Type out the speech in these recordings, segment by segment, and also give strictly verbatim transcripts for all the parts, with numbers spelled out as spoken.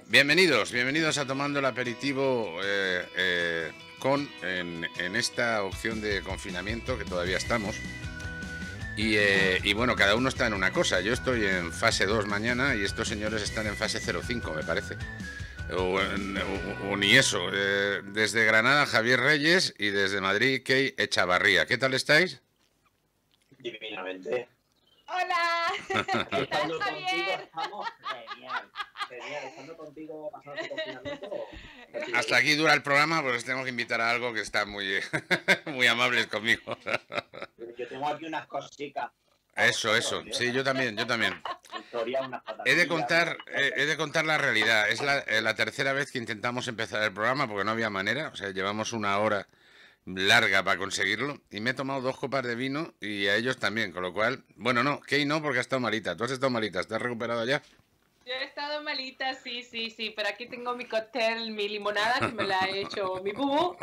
Bienvenidos, bienvenidos a Tomando el Aperitivo eh, eh, con en, en esta opción de confinamiento que todavía estamos. Y, eh, y bueno, cada uno está en una cosa. Yo estoy en fase dos mañana y estos señores están en fase cero cinco, me parece. O, o, o ni eso. Eh, desde Granada, Javier Reyes, y desde Madrid, Key Echavarría. ¿Qué tal estáis? Divinamente. ¡Hola! ¿Qué tal, Estando Javier? contigo estamos genial. Genial, estando contigo pasando tu confinamiento. Hasta aquí dura el programa, pues tenemos que invitar a algo que está muy, muy amables conmigo. Yo tengo aquí unas cositas. Eso, eso. Sí, yo también, yo también. Historia, unas He de contar, he, he de contar la realidad. Es la, la tercera vez que intentamos empezar el programa porque no había manera. O sea, llevamos una hora larga para conseguirlo y me he tomado dos copas de vino y a ellos también, con lo cual, bueno, no, Key no, porque ha estado malita. Tú has estado malita, ¿estás recuperado ya? Yo he estado malita, sí, sí, sí, pero aquí tengo mi cóctel, mi limonada, que me la ha hecho mi bubu.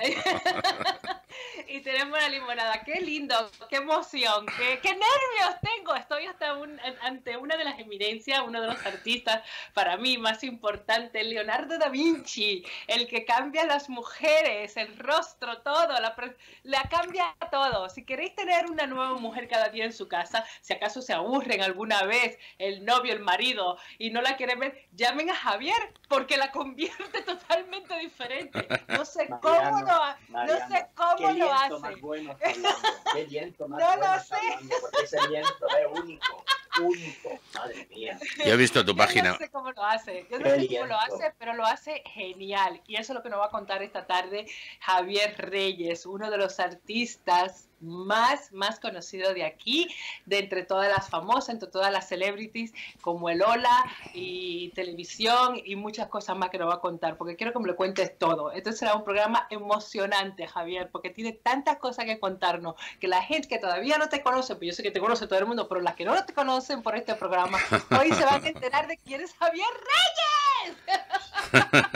Y tenemos la limonada. ¡Qué lindo! ¡Qué emoción! ¡Qué, qué nervios tengo! Estoy hasta un, ante una de las eminencias, uno de los artistas para mí más importantes, Leonardo da Vinci, el que cambia a las mujeres, el rostro, todo, la, la cambia todo. Si queréis tener una nueva mujer cada día en su casa, si acaso se aburren alguna vez el novio, el marido, y no la quieren ver, llamen a Javier, porque la convierte totalmente diferente. No sé Mariano, cómo lo hace. No sé cómo lo hace. Más bueno hablando, qué liento más no bueno lo sé. hablando, porque ese liento es único, único, madre mía. Yo he visto tu Yo página. no sé cómo lo hace, yo no Qué sé liento. cómo lo hace, pero lo hace genial. Y eso es lo que nos va a contar esta tarde Javier Reyes, uno de los artistas más, más conocido de aquí, de entre todas las famosas, entre todas las celebrities, como el Hola y televisión y muchas cosas más que nos va a contar, porque quiero que me lo cuentes todo. Esto será un programa emocionante, Javier, porque tiene tantas cosas que contarnos, que la gente que todavía no te conoce, pues yo sé que te conoce todo el mundo, pero las que no te conocen por este programa, hoy se van a enterar de quién es Javier Reyes.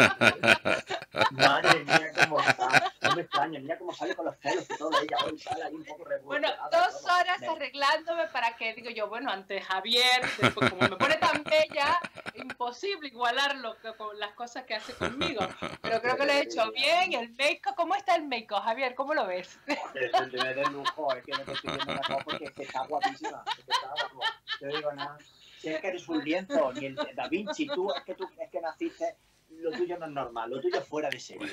Madre mía, cómo está. No me extraña, mira cómo sale con los pelos y todo. Ella hoy sale ahí un poco Bueno, revolucionada. dos horas arreglándome para que, digo yo, bueno, ante Javier, después, como me pone tan bella, imposible igualarlo con las cosas que hace conmigo. Pero creo que lo he hecho bien. El make-up, ¿cómo está el make-up, Javier? ¿Cómo lo ves? Es el de de lujo, es que no te estoy viendo la foto porque es que está guapísima. Es que está guapo. Yo digo nada. Si es que eres un lienzo, ni el de Da Vinci, tú es que tú es que naciste. Lo tuyo no es normal, lo tuyo es fuera de serie.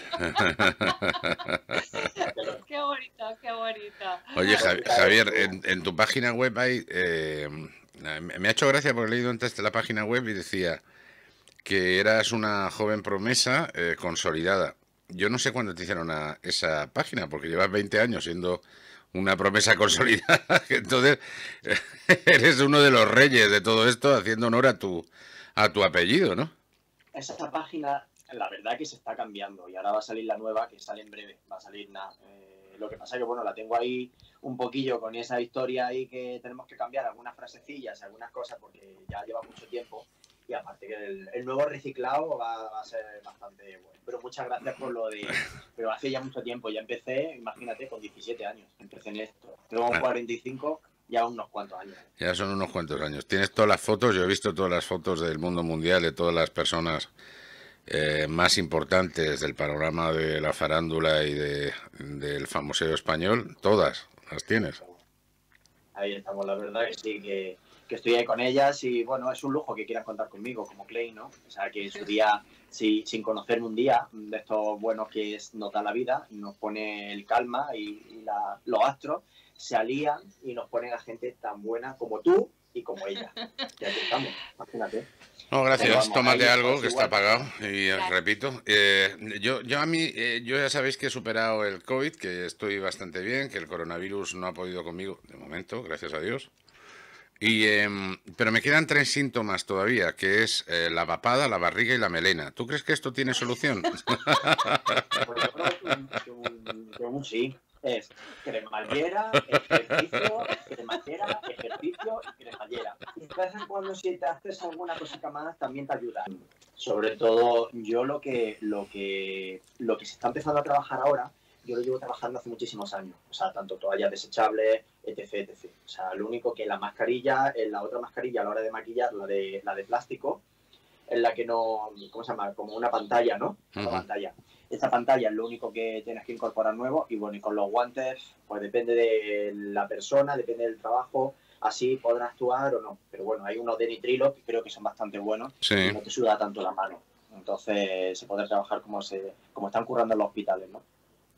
Qué bonito, qué bonito. Oye, Javier, en, en tu página web hay... Eh, me ha hecho gracia porque he leído antes la página web y decía que eras una joven promesa eh, consolidada. Yo no sé cuándo te hicieron a esa página, porque llevas veinte años siendo una promesa consolidada. Entonces, eres uno de los reyes de todo esto, haciendo honor a tu, a tu apellido, ¿no? Esa página, la verdad que se está cambiando y ahora va a salir la nueva que sale en breve, va a salir nada. Eh, lo que pasa es que, bueno, la tengo ahí un poquillo con esa historia ahí que tenemos que cambiar algunas frasecillas, algunas cosas porque ya lleva mucho tiempo y aparte que el, el nuevo reciclado va, va a ser bastante bueno. Pero muchas gracias por lo de... Pero hace ya mucho tiempo, ya empecé, imagínate, con diecisiete años, empecé en esto. Tengo cuarenta y cinco, ya unos cuantos años. Ya son unos cuantos años. Tienes todas las fotos, yo he visto todas las fotos del mundo mundial, de todas las personas eh, más importantes del panorama de la farándula y de, del famoseo español. Todas las tienes. Ahí estamos, la verdad que sí, que, que estoy ahí con ellas y bueno, es un lujo que quieran contar conmigo como Clay, ¿no? O sea, que en su día, sí, sin conocerme un día, de estos buenos que es, nos da la vida, nos pone el calma y, y la, los astros se alían y nos ponen a gente tan buena como tú y como ella. Ya que estamos, imagínate. No, gracias, vamos, tómate ahí, algo pues, que igual. está pagado. Y Claro. repito, eh, yo, yo a mí, eh, yo ya sabéis que he superado el COVID, que estoy bastante bien, que el coronavirus no ha podido conmigo de momento, gracias a Dios. Y, eh, pero me quedan tres síntomas todavía, que es eh, la papada, la barriga y la melena. ¿Tú crees que esto tiene solución? Pues yo creo que un, que un, que un sí. Es cremallera, ejercicio, cremallera, ejercicio y cremallera. Y de vez en cuando si te haces alguna cosita más también te ayuda. Sobre todo yo lo que, lo que, lo que se está empezando a trabajar ahora, yo lo llevo trabajando hace muchísimos años. O sea, tanto toallas desechables, etc, etcétera. O sea, lo único que la mascarilla, la otra mascarilla a la hora de maquillar, la de, la de plástico, en la que no, ¿cómo se llama? Como una pantalla, ¿no? Una Uh-huh. pantalla. Esta pantalla es lo único que tienes que incorporar nuevo y bueno, y con los guantes, pues depende de la persona, depende del trabajo, así podrás actuar o no. Pero bueno, hay unos de nitrilo que creo que son bastante buenos Sí. y no te suda tanto la mano. Entonces se puede trabajar como, se, como están currando en los hospitales, ¿no?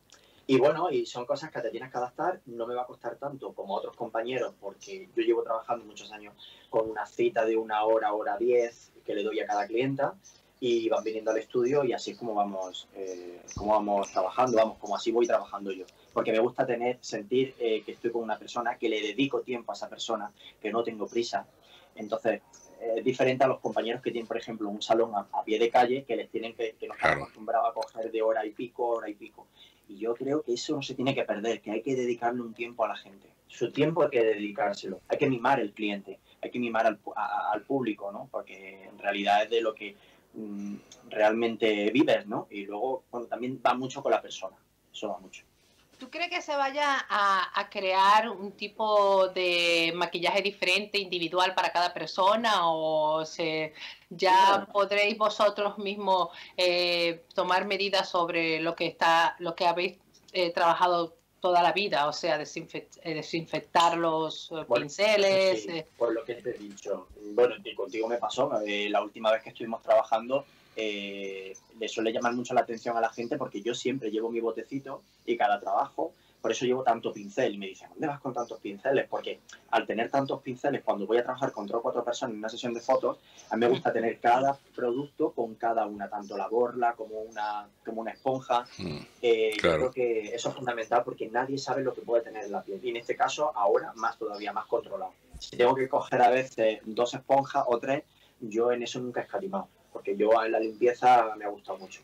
Y bueno, y son cosas que te tienes que adaptar, no me va a costar tanto como a otros compañeros, porque yo llevo trabajando muchos años con una cita de una hora, hora diez, que le doy a cada clienta, y van viniendo al estudio y así es como vamos, eh, como vamos trabajando, vamos, como así voy trabajando yo. Porque me gusta tener, sentir eh, que estoy con una persona, que le dedico tiempo a esa persona, que no tengo prisa. Entonces, es eh, diferente a los compañeros que tienen, por ejemplo, un salón a, a pie de calle, que les tienen que, que no están Claro. acostumbrados a coger de hora y pico, hora y pico. Y yo creo que eso no se tiene que perder, que hay que dedicarle un tiempo a la gente. Su tiempo hay que dedicárselo. Hay que mimar al cliente, hay que mimar al, a, al público, ¿no? Porque en realidad es de lo que mm, realmente vives, ¿no? Y luego, bueno, también va mucho con la persona. Eso va mucho. ¿Tú crees que se vaya a, a crear un tipo de maquillaje diferente, individual para cada persona? ¿O se, ya Bueno. podréis vosotros mismos eh, tomar medidas sobre lo que, está, lo que habéis eh, trabajado toda la vida? O sea, desinfect, eh, desinfectar los eh, Bueno, pinceles. sí, Eh. por lo que te he dicho. Bueno, y contigo me pasó. Eh, la última vez que estuvimos trabajando, eh, le suele llamar mucho la atención a la gente porque yo siempre llevo mi botecito y cada trabajo, por eso llevo tanto pincel. Y me dicen, ¿dónde vas con tantos pinceles? Porque al tener tantos pinceles, cuando voy a trabajar con tres o cuatro personas en una sesión de fotos, a mí me gusta tener cada producto con cada una, tanto la borla como una, como una esponja. Mm, Eh, claro. Yo creo que eso es fundamental porque nadie sabe lo que puede tener en la piel. Y en este caso, ahora más todavía, más controlado. Si tengo que coger a veces dos esponjas o tres, yo en eso nunca he escatimado. Porque yo en la limpieza me ha gustado mucho.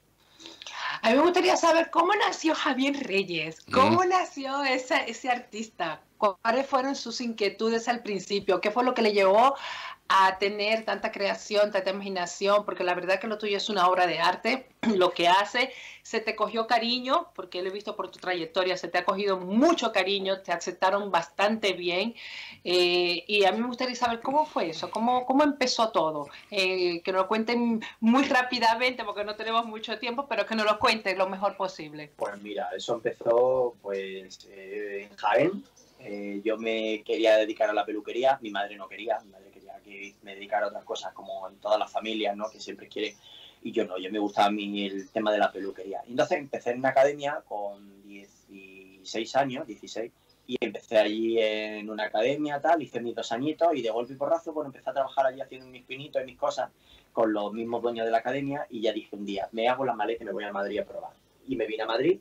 A mí me gustaría saber cómo nació Javier Reyes, cómo Mm. nació esa, ese artista, cuáles fueron sus inquietudes al principio, qué fue lo que le llevó a tener tanta creación, tanta imaginación, porque la verdad que lo tuyo es una obra de arte, lo que hace, se te cogió cariño, porque lo he visto por tu trayectoria, se te ha cogido mucho cariño, te aceptaron bastante bien, eh, y a mí me gustaría saber cómo fue eso, cómo, cómo empezó todo, eh, que nos lo cuenten muy rápidamente, porque no tenemos mucho tiempo, pero que nos lo cuenten lo mejor posible. Pues mira, eso empezó pues eh, en Jaén. Eh, yo me quería dedicar a la peluquería, mi madre no quería, mi madre quería que me dedicara a otras cosas como en todas las familias, ¿no? Que siempre quiere, y yo no, yo me gustaba a mí el tema de la peluquería. Entonces empecé en una academia con dieciséis años, dieciséis, y empecé allí en una academia, tal, hice mis dos añitos y de golpe y porrazo, bueno, empecé a trabajar allí haciendo mis pinitos y mis cosas con los mismos dueños de la academia y ya dije un día, me hago la maleta y me voy a Madrid a probar. Y me vine a Madrid.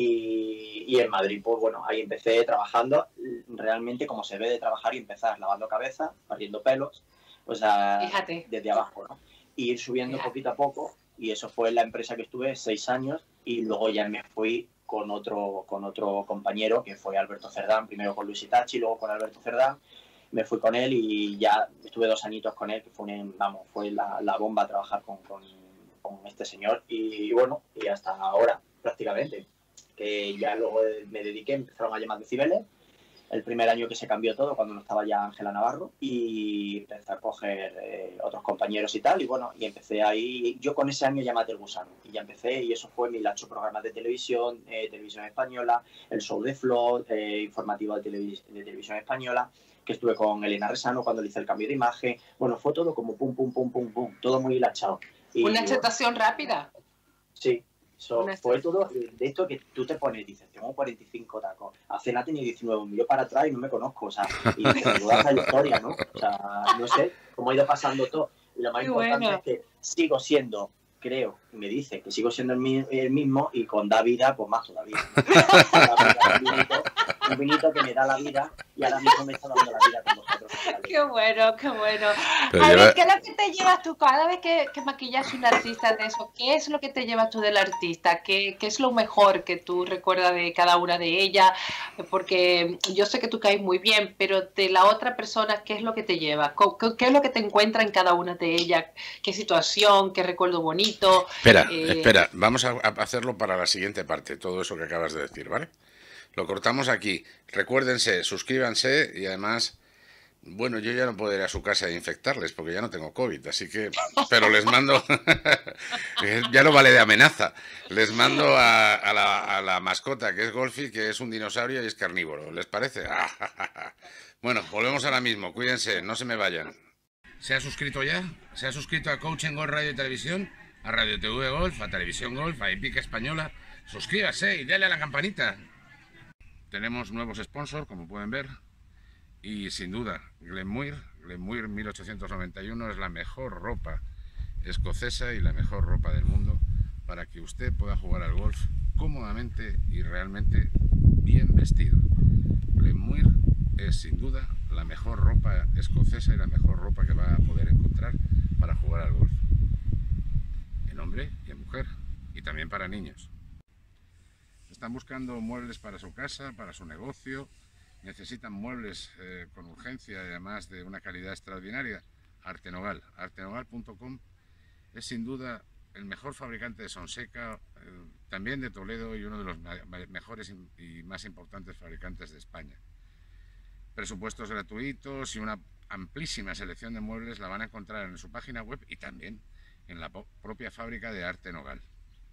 Y, y en Madrid, pues bueno, ahí empecé trabajando realmente como se ve de trabajar y empezar lavando cabeza, barriendo pelos, o sea, Fíjate. desde abajo, ¿no? Y ir subiendo Fíjate. poquito a poco, y eso fue la empresa que estuve seis años, y luego ya me fui con otro, con otro compañero, que fue Alberto Cerdán, primero con Luis Itachi, luego con Alberto Cerdán, me fui con él y ya estuve dos añitos con él, que fue, un, vamos, fue la, la bomba trabajar con, con, con este señor, y, y bueno, y hasta ahora, prácticamente. Que ya luego me dediqué, empezaron a llamar decibeles, el primer año que se cambió todo, cuando no estaba ya Ángela Navarro, y empecé a coger eh, otros compañeros y tal, y bueno, y empecé ahí, yo con ese año ya maté el gusano, y ya empecé, y eso fue mis ocho programas de televisión, eh, televisión española, el show de Flo, eh, informativo de, televis de televisión española, que estuve con Elena Resano cuando le hice el cambio de imagen, bueno, fue todo como pum, pum, pum, pum, pum, todo muy hilachado. Y, ¿Una aceptación bueno, rápida? Sí. So, Una fue todo de esto que tú te pones y dices, tengo cuarenta y cinco tacos, hace nada tenía diecinueve, miro para atrás y no me conozco, o sea, y dices, toda esa historia, ¿no? O sea, no sé cómo ha ido pasando todo. Y lo más Qué importante bueno. es que sigo siendo, creo, me dice que sigo siendo el, mi el mismo y con da vida, pues más todavía, ¿no? un, vinito, un vinito que me da la vida y ahora mismo me está dando la vida con vosotros. Qué bueno, qué bueno. Pero A lleva- ver, ¿qué es lo que te llevas tú cada vez que, que maquillas a un artista de eso? ¿Qué es lo que te llevas tú del artista? ¿Qué, ¿Qué es lo mejor que tú recuerdas de cada una de ellas? Porque yo sé que tú caes muy bien, pero de la otra persona, ¿qué es lo que te lleva? ¿Qué, qué es lo que te encuentra en cada una de ellas? ¿Qué situación? ¿Qué recuerdo bonito? Espera, Eh, espera, vamos a, a hacerlo para la siguiente parte, todo eso que acabas de decir, ¿vale? Lo cortamos aquí. Recuérdense, suscríbanse y además Bueno, yo ya no puedo ir a su casa e infectarles porque ya no tengo COVID, así que... Pero les mando... ya no vale de amenaza. Les mando a, a, la, a la mascota, que es Golfi, que es un dinosaurio y es carnívoro. ¿Les parece? Bueno, volvemos ahora mismo. Cuídense, no se me vayan. ¿Se ha suscrito ya? ¿Se ha suscrito a Coaching Golf Radio y Televisión? A Radio T V Golf, a Televisión Golf, a Epica Española. Suscríbase y dale a la campanita. Tenemos nuevos sponsors, como pueden ver. Y sin duda, Glenmuir, Glenmuir mil ochocientos noventa y uno es la mejor ropa escocesa y la mejor ropa del mundo para que usted pueda jugar al golf cómodamente y realmente bien vestido. Glenmuir es sin duda la mejor ropa escocesa y la mejor ropa que va a poder encontrar para jugar al golf. En hombre y en mujer, y también para niños. Están buscando muebles para su casa, para su negocio. Necesitan muebles eh, con urgencia y además de una calidad extraordinaria. Artenogal, artenogal punto com es sin duda el mejor fabricante de Sonseca, eh, también de Toledo y uno de los mejores y más importantes fabricantes de España. Presupuestos gratuitos y una amplísima selección de muebles la van a encontrar en su página web y también en la propia fábrica de Artenogal.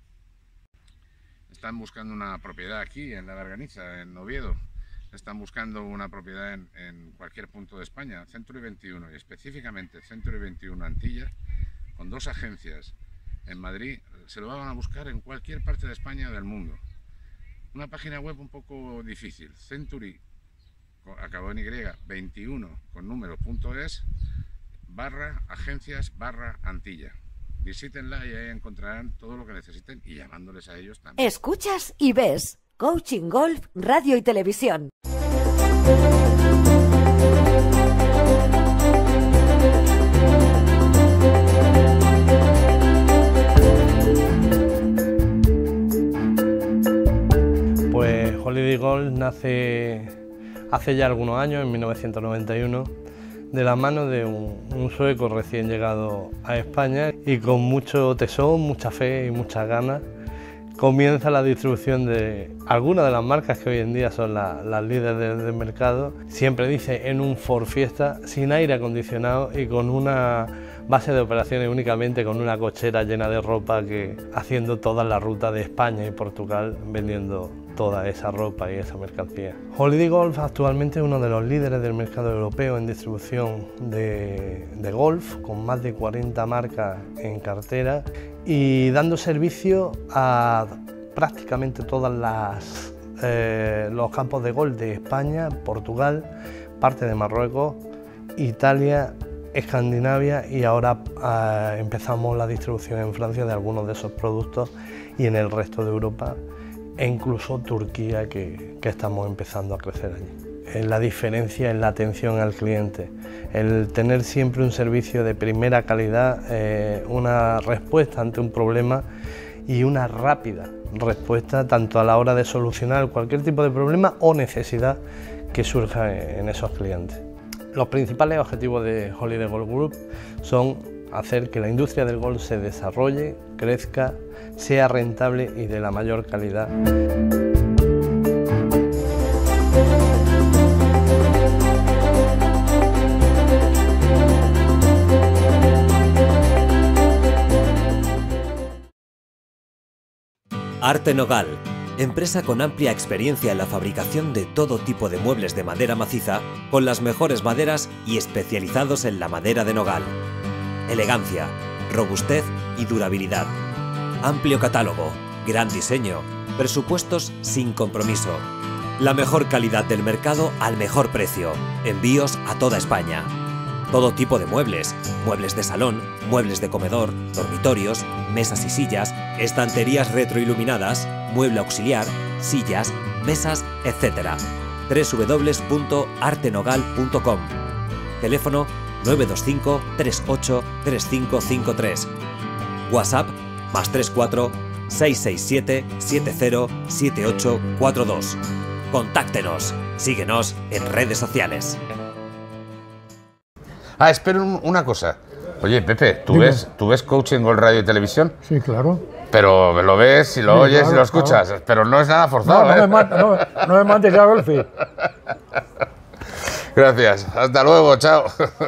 Están buscando una propiedad aquí en La Garganiza, en Oviedo. Están buscando una propiedad en, en cualquier punto de España, Century veintiuno y específicamente Century veintiuno Antilla, con dos agencias en Madrid. Se lo van a buscar en cualquier parte de España o del mundo. Una página web un poco difícil, Century, acabó en Y, veintiuno con número punto es, barra agencias barra Antilla. Visítenla y ahí encontrarán todo lo que necesiten y llamándoles a ellos también. Escuchas y ves Coaching Golf, Radio y Televisión. Pues Holiday Golf nace hace ya algunos años, en mil novecientos noventa y uno, de la mano de un, un sueco recién llegado a España y con mucho tesón, mucha fe y muchas ganas. Comienza la distribución de algunas de las marcas que hoy en día son la, las líderes del, del mercado. Siempre dice en un Ford Fiesta, sin aire acondicionado y con una base de operaciones únicamente con una cochera llena de ropa, que haciendo toda la ruta de España y Portugal vendiendo toda esa ropa y esa mercancía. Holiday Golf actualmente es uno de los líderes del mercado europeo en distribución de, de golf, con más de cuarenta marcas en cartera y dando servicio a prácticamente todas las eh, los campos de golf de España, Portugal, parte de Marruecos, Italia, Escandinavia y ahora eh, empezamos la distribución en Francia de algunos de esos productos y en el resto de Europa e incluso Turquía, que, que estamos empezando a crecer allí. La diferencia en la atención al cliente, el tener siempre un servicio de primera calidad, eh, una respuesta ante un problema y una rápida respuesta tanto a la hora de solucionar cualquier tipo de problema o necesidad que surja en esos clientes. Los principales objetivos de Holiday Golf Group son hacer que la industria del golf se desarrolle, crezca, sea rentable y de la mayor calidad. Artenogal, empresa con amplia experiencia en la fabricación de todo tipo de muebles de madera maciza, con las mejores maderas y especializados en la madera de nogal. Elegancia, robustez y durabilidad. Amplio catálogo, gran diseño, presupuestos sin compromiso. La mejor calidad del mercado al mejor precio. Envíos a toda España. Todo tipo de muebles, muebles de salón, muebles de comedor, dormitorios, mesas y sillas, estanterías retroiluminadas, mueble auxiliar, sillas, mesas, etcétera. doble u doble u doble u punto artenogal punto com. Teléfono nueve dos cinco, tres ocho, tres cinco cinco tres. WhatsApp más tres cuatro, seis seis siete, siete cero, siete ocho cuatro dos. Contáctenos. Síguenos en redes sociales. Ah, espera un, una cosa. Oye, Pepe, ¿tú ves, ¿tú ves Coaching Golf Radio y Televisión? Sí, claro. Pero lo ves y lo sí, oyes claro, y lo escuchas, claro. Pero no es nada forzado, no, no ¿eh? Me mata, no, no me mates a Golfi. Gracias. Hasta luego. Chao.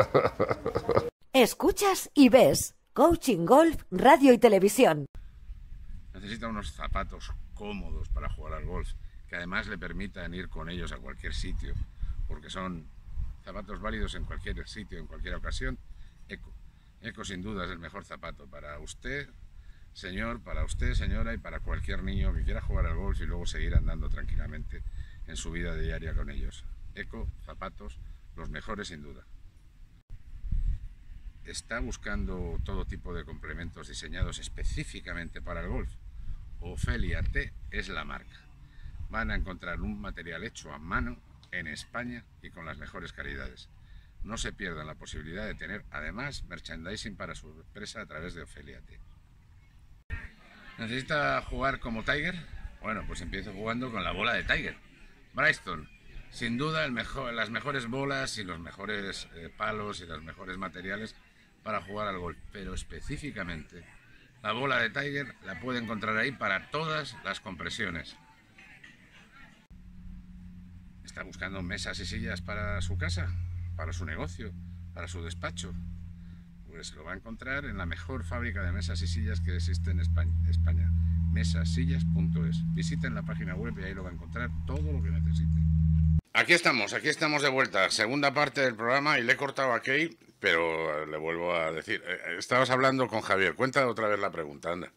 Escuchas y ves Coaching Golf, Radio y Televisión. Necesita unos zapatos cómodos para jugar al golf, que además le permitan ir con ellos a cualquier sitio, porque son zapatos válidos en cualquier sitio, en cualquier ocasión. Eco. Eco sin duda es el mejor zapato para usted, señor, para usted, señora, y para cualquier niño que quiera jugar al golf y luego seguir andando tranquilamente en su vida diaria con ellos. Eco, zapatos, los mejores sin duda. ¿Está buscando todo tipo de complementos diseñados específicamente para el golf? Ofelia T es la marca. Van a encontrar un material hecho a mano en España y con las mejores calidades. No se pierdan la posibilidad de tener además merchandising para su empresa a través de Ofelia T. ¿Necesita jugar como Tiger? Bueno, pues empiezo jugando con la bola de Tiger. Bristol, sin duda el mejor, las mejores bolas y los mejores eh, palos y los mejores materiales para jugar al golf, pero específicamente la bola de Tiger la puede encontrar ahí para todas las compresiones. ¿Está buscando mesas y sillas para su casa, para su negocio, para su despacho? Pues lo va a encontrar en la mejor fábrica de mesas y sillas que existe en España, España mesasillas punto es. Visiten la página web y ahí lo va a encontrar todo lo que necesite. Aquí estamos, aquí estamos de vuelta, segunda parte del programa, y le he cortado a Kate, pero le vuelvo a decir, eh, estabas hablando con Javier, cuenta otra vez la pregunta, anda.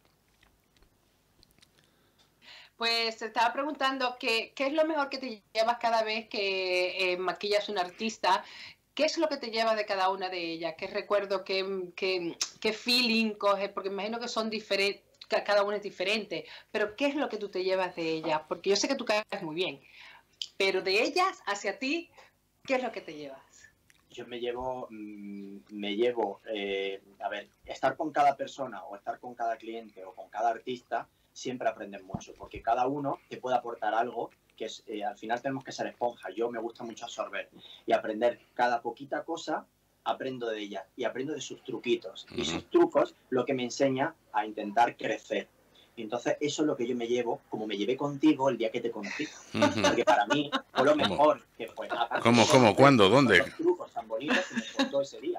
Pues te estaba preguntando que, qué es lo mejor que te llevas cada vez que eh, maquillas un artista. ¿Qué es lo que te lleva de cada una de ellas? ¿Qué recuerdo, qué, qué, qué feeling coges? Porque imagino que son diferentes, cada una es diferente, pero ¿qué es lo que tú te llevas de ellas? Porque yo sé que tú caes muy bien, pero de ellas hacia ti, ¿qué es lo que te llevas? Yo me llevo, mmm, me llevo, eh, a ver, estar con cada persona o estar con cada cliente o con cada artista, siempre aprendes mucho, porque cada uno te puede aportar algo que es, eh, al final tenemos que ser esponja. Yo me gusta mucho absorber y aprender cada poquita cosa, aprendo de ella y aprendo de sus truquitos. Uh-huh. Y sus trucos lo que me enseña a intentar crecer. Y entonces eso es lo que yo me llevo, como me llevé contigo el día que te conocí. Uh-huh. Porque para mí fue lo mejor ¿Cómo? que fue. ¿Cómo, cómo, cuándo, dónde? Los trucos tan bonitos que me contó ese día.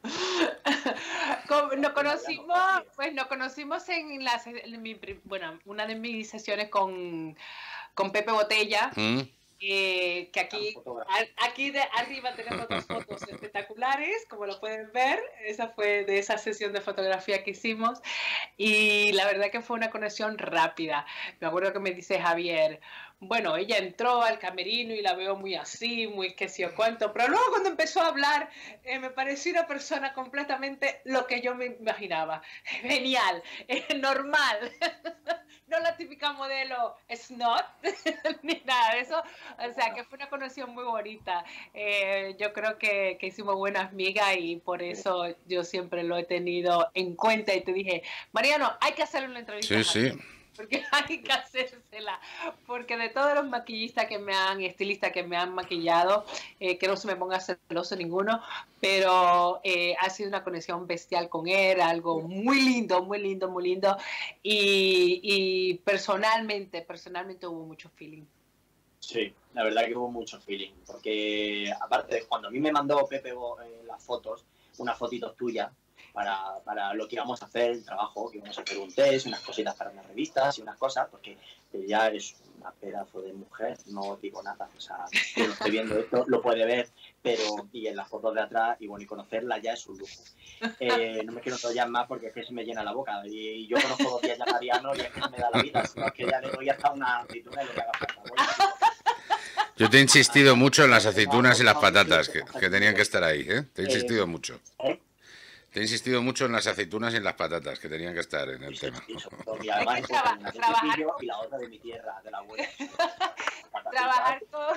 Nos conocimos, pues nos conocimos en, la, en mi, bueno, una de mis sesiones con, con Pepe Botella, mm. eh, que aquí, a, aquí de arriba tenemos dos fotos espectaculares, como lo pueden ver. Esa fue de esa sesión de fotografía que hicimos, y la verdad que fue una conexión rápida. Me acuerdo que me dice Javier, bueno, ella entró al camerino y la veo muy así, muy qué sé yo cuánto, pero luego cuando empezó a hablar, eh, me pareció una persona completamente lo que yo me imaginaba. Genial, eh, normal, no la típica modelo snot, ni nada de eso. O sea, que fue una conexión muy bonita. Eh, yo creo que, que hicimos buenas migas y por eso yo siempre lo he tenido en cuenta y te dije, Mariano, hay que hacerle una entrevista. Sí, sí. Porque hay que hacérsela, porque de todos los maquillistas que me han, y estilistas que me han maquillado, eh, que no se me ponga celoso ninguno, pero eh, ha sido una conexión bestial con él, algo muy lindo, muy lindo, muy lindo, y, y personalmente, personalmente hubo mucho feeling. Sí, la verdad que hubo mucho feeling, porque aparte de cuando a mí me mandó Pepe eh, las fotos, unas fotitos tuyas, Para, para lo que íbamos a hacer, el trabajo, que íbamos a hacer un test, unas cositas para unas revistas y unas cosas, porque ella es una pedazo de mujer, no digo nada, o sea, quien lo esté viendo esto lo puede ver, pero y en las fotos de atrás, y bueno, y conocerla ya es un lujo. Eh, no me quiero enrollar más porque es que se me llena la boca, y yo conozco dos días ya a Mariano y es que se me da la vida, sino que ya le doy hasta una aceituna y lo que haga falta. Bueno, yo te he insistido mucho en las aceitunas y las patatas, que, que tenían que estar ahí, ¿eh? Te he insistido mucho. ¿Eh? Te he insistido mucho en las aceitunas y en las patatas, que tenían que estar en el sí, tema. Sí, y además, es que traba, una trabajar con... y la otra de mi tierra, de la abuela. Trabajar con...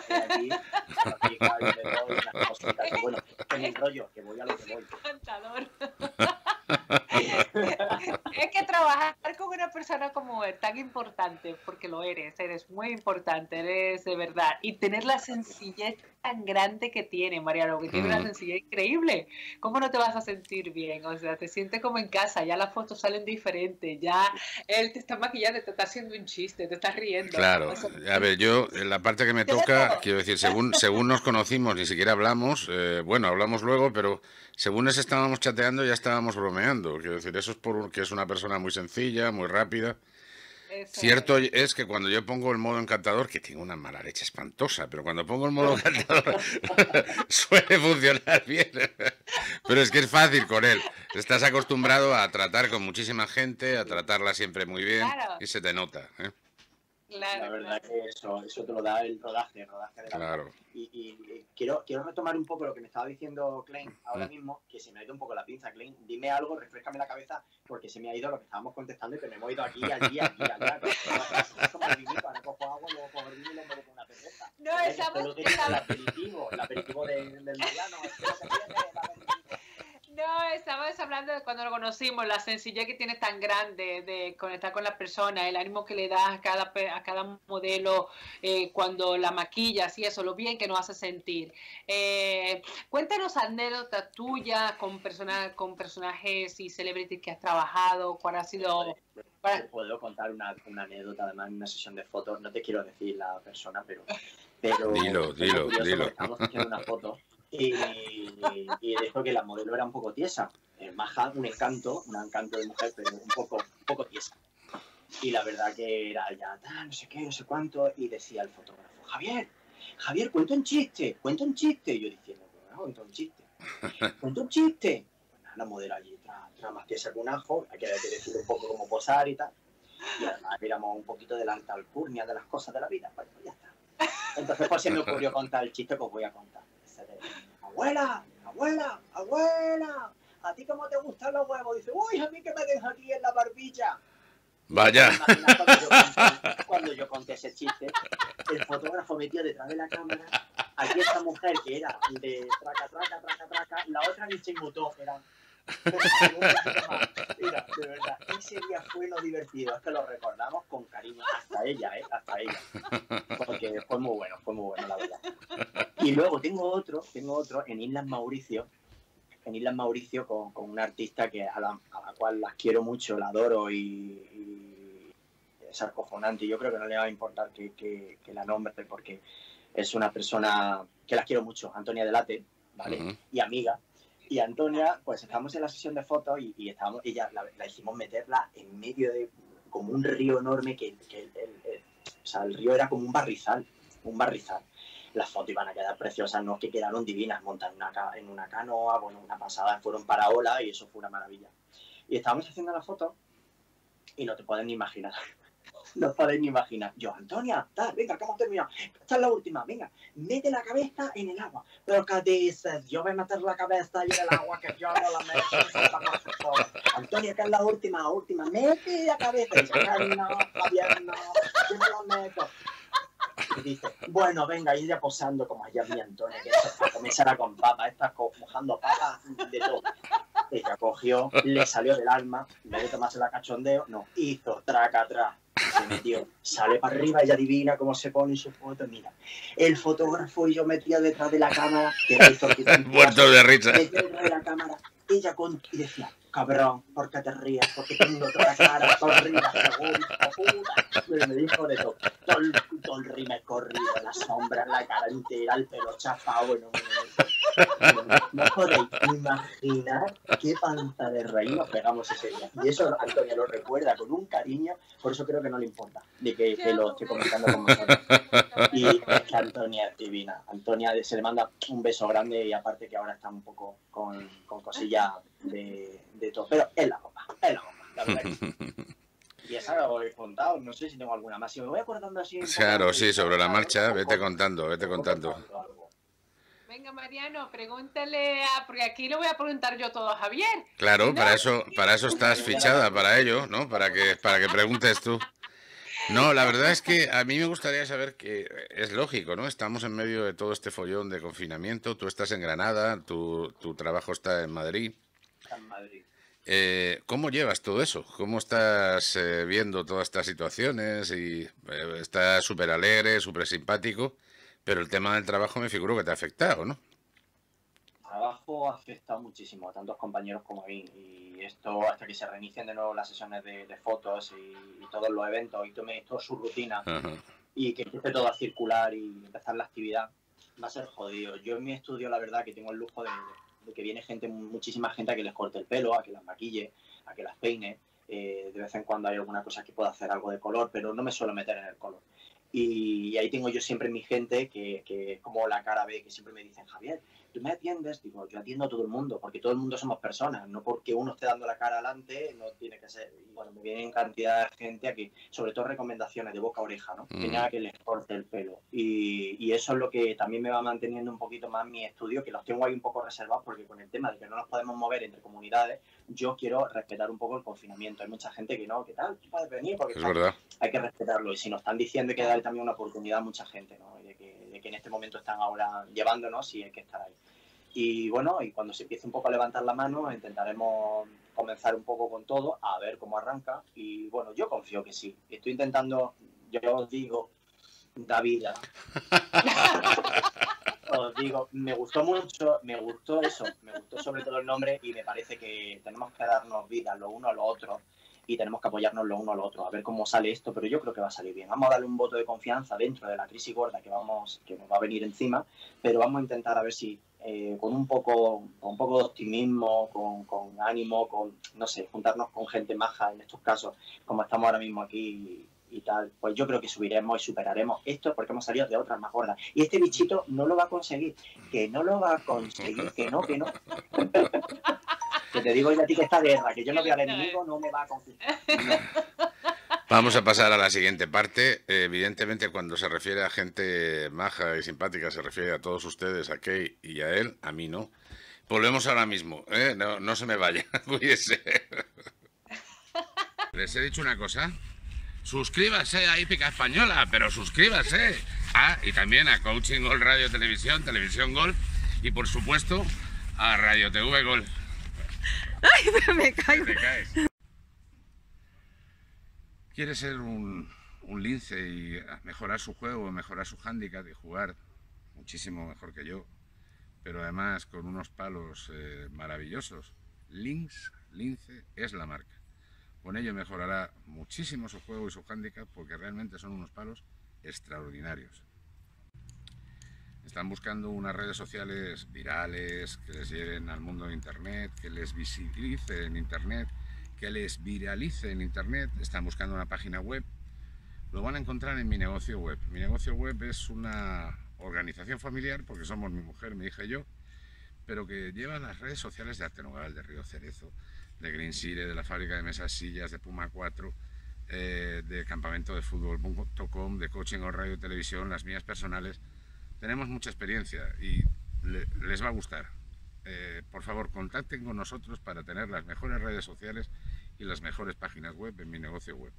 Bueno, en el rollo, que voy a lo que voy. Es que trabajar con una persona como él, tan importante, porque lo eres, eres muy importante, eres de verdad, y tener la sencillez tan grande que tiene, Mariano, que tiene una sencillez increíble, ¿cómo no te vas a sentir bien? O sea, te sientes como en casa, ya las fotos salen diferentes, ya él te está maquillando, te está haciendo un chiste, te está riendo. Claro, o sea, a ver, yo, en la parte que me toca, quiero decir, según, según nos conocimos, ni siquiera hablamos, eh, bueno, hablamos luego, pero según nos estábamos chateando ya estábamos bromeando, quiero decir, eso es porque es una persona muy sencilla, muy rápida. eso Cierto es. es que cuando yo pongo el modo encantador, que tengo una mala leche espantosa, pero cuando pongo el modo encantador suele funcionar bien. Pero es que es fácil con él. Estás acostumbrado a tratar con muchísima gente, a tratarla siempre muy bien Claro. y se te nota, ¿eh? Claro, La verdad claro. que eso, eso te lo da el rodaje, el rodaje de la Claro. vida. Y, y, y quiero, quiero retomar un poco lo que me estaba diciendo Klein ahora Mm. mismo, que se me ha ido un poco la pinza. Klein, dime algo, refrescame la cabeza, porque se me ha ido lo que estábamos contestando y que me hemos ido aquí, allí, aquí, allá. Es como el vinito, ahora cojo agua, luego cojo el vino y lo muevo con una cerveza. No, Esto estamos- es lo que dice el aperitivo, el aperitivo de- del Mariano, esto es lo que tiene el aperitivo. No, estabas hablando de cuando lo conocimos, la sencillez que tienes tan grande de conectar con la persona, el ánimo que le das a cada, pe- a cada modelo eh, cuando la maquillas y eso, lo bien que nos hace sentir. Eh, cuéntanos anécdotas tuyas con, persona, con personajes y celebrities que has trabajado, cuál ha sido... Te puedo contar una, una anécdota, además, en una sesión de fotos. No te quiero decir la persona, pero... pero Dilo, fue dilo, curioso dilo. porque estábamos haciendo una foto y, y dijo que la modelo era un poco tiesa. Eh, maja, un encanto, un encanto de mujer, pero un poco, un poco tiesa. Y la verdad que era ya, tal, no sé qué, no sé cuánto, y decía el fotógrafo, Javier, Javier, cuenta un chiste, cuenta un chiste. Y yo diciendo, bueno, cuenta un chiste. Cuenta un chiste. Pues nada, la modelo allí, tras, tras más tiesa que un ajo, hay que decir un poco cómo posar y tal. Y además éramos un poquito de la alta alcurnia de las cosas de la vida. Pues, pues ya está. Entonces pues se me ocurrió contar el chiste que os voy a contar. Ese de, abuela, abuela, abuela, ¿a ti cómo te gustan los huevos? Dice, uy, a mí que me deja aquí en la barbilla. Vaya. Cuando yo, conté, cuando yo conté ese chiste, el fotógrafo metió detrás de la cámara, aquí esta mujer que era de traca, traca, traca, traca, la otra ni se inmutó, era... Mira, de verdad, ese día fue lo divertido, es que lo recordamos con cariño, hasta ella, ¿eh? Hasta ella, porque fue muy bueno, fue muy bueno, la verdad. Y luego tengo otro, tengo otro en Islas Mauricio, en Islas Mauricio con, con una artista que a la, a la cual las quiero mucho, la adoro y, y es acojonante, y yo creo que no le va a importar que, que, que la nombre, porque es una persona que las quiero mucho, Antonia Delate, ¿vale? Uh-huh. Y amiga. Y Antonia, pues estábamos en la sesión de fotos y, y estábamos, ella la, la hicimos meterla en medio de como un río enorme que, que el, el, el, o sea, el río era como un barrizal, un barrizal. Las fotos iban a quedar preciosas, no, que quedaron divinas, montar en una, en una canoa, bueno, una pasada, fueron para ola y eso fue una maravilla. Y estábamos haciendo la foto y no te pueden ni imaginar. No podéis ni imaginar. Yo, Antonia, tal, venga, que hemos terminado. Esta es la última, venga, mete la cabeza en el agua. Pero ¿qué dices? Yo voy a meter la cabeza ahí en el agua, que yo no la meto. Antonia, que es la última, última, mete la cabeza. Y dice, no, Javier, no, yo no la meto. Y dice, bueno, venga, y ella posando como ella mi Antonia, que eso es para comerse con papa, está mojando papas de todo. Ella cogió, le salió del alma, en vez de tomarse la cachondeo, no, hizo traca atrás. Se metió, sale para arriba, ella adivina cómo se pone su foto, mira. El fotógrafo y yo metía detrás de la cámara, que muertos de risa. Metía detrás de la cámara, ella con, y decía, cabrón, ¿por qué te rías? Porque tengo toda la cara corrida, según, puta. Me dijo de todo. Todo el, todo el rímel corrido, la sombra, la cara entera, el pelo chafado, bueno, bueno, no, no podéis imaginar qué panza de reír nos pegamos ese día. Y eso Antonia lo recuerda con un cariño, por eso creo que no le importa de que, que lo esté comentando con nosotros. Y es que Antonia es divina. Antonia se le manda un beso grande y aparte que ahora está un poco con, con cosillas de, de todo. Pero es la bomba, es la bomba, la verdad que sí. Y esa lo he contado, no sé si tengo alguna más. Si me voy acordando así... Claro, sí, sobre la marcha, vete contando, vete contando. Venga, Mariano, pregúntale a... Porque aquí lo voy a preguntar yo todo a Javier. Claro, ¿no? para eso, para eso estás fichada, para ello, ¿no? Para que, para que preguntes tú. No, la verdad es que a mí me gustaría saber que es lógico, ¿no? Estamos en medio de todo este follón de confinamiento, tú estás en Granada, tu, tu trabajo está en Madrid. En Madrid. Eh, ¿Cómo llevas todo eso? ¿Cómo estás eh, viendo todas estas situaciones? Y eh, estás súper alegre, súper simpático, pero el tema del trabajo me figuro que te ha afectado, ¿no? El trabajo afecta muchísimo a tantos compañeros como a mí, y esto hasta que se reinicien de nuevo las sesiones de, de fotos y, y todos los eventos y tome toda su rutina. Ajá. Y que empiece todo a circular y empezar la actividad, va a ser jodido. Yo en mi estudio, la verdad, que tengo el lujo de, de que viene gente, muchísima gente a que les corte el pelo, a que las maquille, a que las peine. Eh, de vez en cuando hay alguna cosa que pueda hacer algo de color, pero no me suelo meter en el color. Y, y ahí tengo yo siempre mi gente que, que es como la cara B, que siempre me dicen, Javier, ¿tú me atiendes? Digo, yo atiendo a todo el mundo, porque todo el mundo somos personas, no porque uno esté dando la cara adelante, no tiene que ser. Y bueno, me vienen cantidad de gente aquí, sobre todo recomendaciones de boca a oreja, ¿no? Mm. Tenía que les corte el pelo. Y, y eso es lo que también me va manteniendo un poquito más mi estudio, que los tengo ahí un poco reservados, porque con el tema de que no nos podemos mover entre comunidades, yo quiero respetar un poco el confinamiento. Hay mucha gente que no, ¿qué tal? Tú puedes venir, porque es tal, verdad. Hay que respetarlo. Y si nos están diciendo que darle también una oportunidad a mucha gente, ¿no? Y de que, de que en este momento están ahora llevándonos y hay que estar ahí. Y bueno, y cuando se empiece un poco a levantar la mano, intentaremos comenzar un poco con todo, a ver cómo arranca. Y bueno, yo confío que sí. Estoy intentando, yo os digo, David, os digo, me gustó mucho, me gustó eso, me gustó sobre todo el nombre, y me parece que tenemos que darnos vida lo uno a lo otro y tenemos que apoyarnos lo uno a lo otro, a ver cómo sale esto, pero yo creo que va a salir bien. Vamos a darle un voto de confianza dentro de la crisis gorda que vamos, que nos va a venir encima, pero vamos a intentar a ver si eh, con un poco, con un poco de optimismo, con, con ánimo, con, no sé, juntarnos con gente maja en estos casos, como estamos ahora mismo aquí y tal, pues yo creo que subiremos y superaremos esto, porque hemos salido de otras más gordas. Y este bichito no lo va a conseguir, que no lo va a conseguir, que no, que no. Que te digo yo a ti que esta guerra, que yo no veo al enemigo, no me va a conquistar. No. Vamos a pasar a la siguiente parte. Eh, evidentemente, cuando se refiere a gente maja y simpática, se refiere a todos ustedes, a Kay y a él, a mí no. Volvemos ahora mismo, ¿eh? No, no se me vaya, cuídese. Les he dicho una cosa. Suscríbase a Hípica Española, pero suscríbase. Ah, y también a Coaching Golf Radio Televisión, Televisión Golf, y por supuesto a Radio T V Golf. ¡Ay, pero me caigo! Te caes. ¿Quiere ser un, un lince y mejorar su juego, mejorar su hándicap y jugar muchísimo mejor que yo, pero además con unos palos eh, maravillosos? Lynx, Lince es la marca. Con ello mejorará muchísimo su juego y su hándicap, porque realmente son unos palos extraordinarios. Están buscando unas redes sociales virales, que les lleven al mundo de Internet, que les visibilice en Internet, que les viralice en Internet. Están buscando una página web. Lo van a encontrar en Mi Negocio Web. Mi Negocio Web es una organización familiar, porque somos mi mujer, mi hija y yo, pero que lleva las redes sociales de Arte Nogal, de Río Cerezo, de Green Sire, de la fábrica de mesas sillas, de Puma cuatro, eh, de campamento de fútbol punto com, de Coaching o Radio y Televisión, las mías personales. Tenemos mucha experiencia y le, les va a gustar. Eh, por favor, contacten con nosotros para tener las mejores redes sociales y las mejores páginas web en Mi Negocio Web.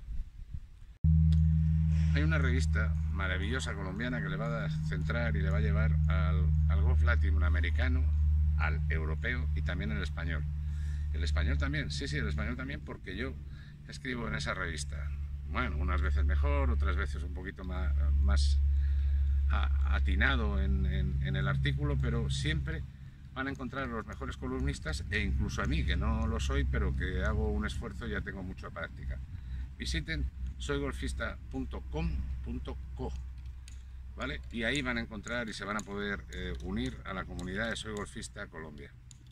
Hay una revista maravillosa colombiana que le va a centrar y le va a llevar al, al golf latinoamericano, al europeo y también al español. El español también, sí, sí, el español también, porque yo escribo en esa revista. Bueno, unas veces mejor, otras veces un poquito más, más atinado en, en, en el artículo, pero siempre van a encontrar los mejores columnistas, e incluso a mí, que no lo soy, pero que hago un esfuerzo y ya tengo mucha práctica. Visiten soy golfista punto com punto co, ¿vale? Y ahí van a encontrar y se van a poder eh, unir a la comunidad de Soy Golfista Colombia.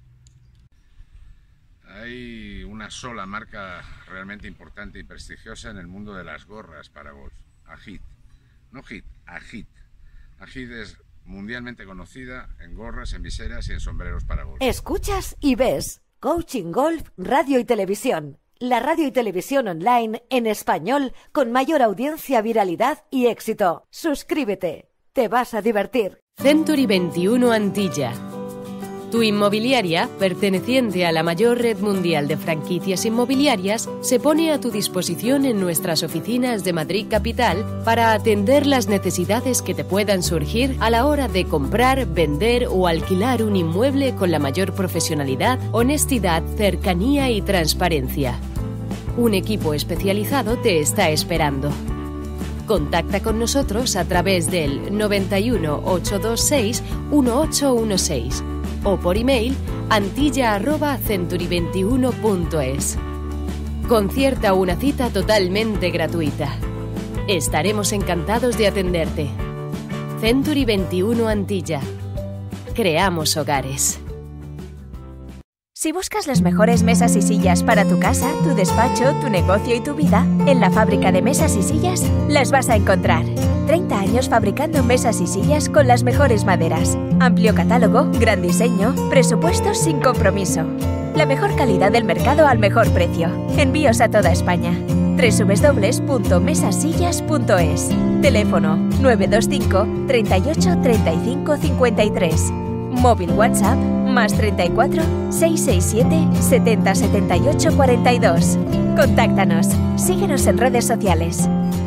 Hay una sola marca realmente importante y prestigiosa en el mundo de las gorras para golf, Agit. No Hit, Agit. Agit es mundialmente conocida en gorras, en viseras y en sombreros para golf. Escuchas y ves Coaching Golf Radio y Televisión. La radio y televisión online en español con mayor audiencia, viralidad y éxito. Suscríbete, te vas a divertir. Century veintiuno Antilla. Tu inmobiliaria, perteneciente a la mayor red mundial de franquicias inmobiliarias, se pone a tu disposición en nuestras oficinas de Madrid Capital para atender las necesidades que te puedan surgir a la hora de comprar, vender o alquilar un inmueble con la mayor profesionalidad, honestidad, cercanía y transparencia. Un equipo especializado te está esperando. Contacta con nosotros a través del noventa y uno, ochocientos veintiséis, dieciocho dieciséis o por email antilla arroba century veintiuno punto es. Concierta una cita totalmente gratuita. Estaremos encantados de atenderte. Century veintiuno Antilla. Creamos hogares. Si buscas las mejores mesas y sillas para tu casa, tu despacho, tu negocio y tu vida, en la fábrica de mesas y sillas las vas a encontrar. treinta años fabricando mesas y sillas con las mejores maderas. Amplio catálogo, gran diseño, presupuestos sin compromiso. La mejor calidad del mercado al mejor precio. Envíos a toda España. doble u doble u doble u punto mesasillas punto es. Teléfono nueve dos cinco, treinta y ocho, treinta y cinco, cincuenta y tres. Móvil WhatsApp más treinta y cuatro, seiscientos sesenta y siete, setenta, setenta y ocho, cuarenta y dos. Contáctanos. Síguenos en redes sociales.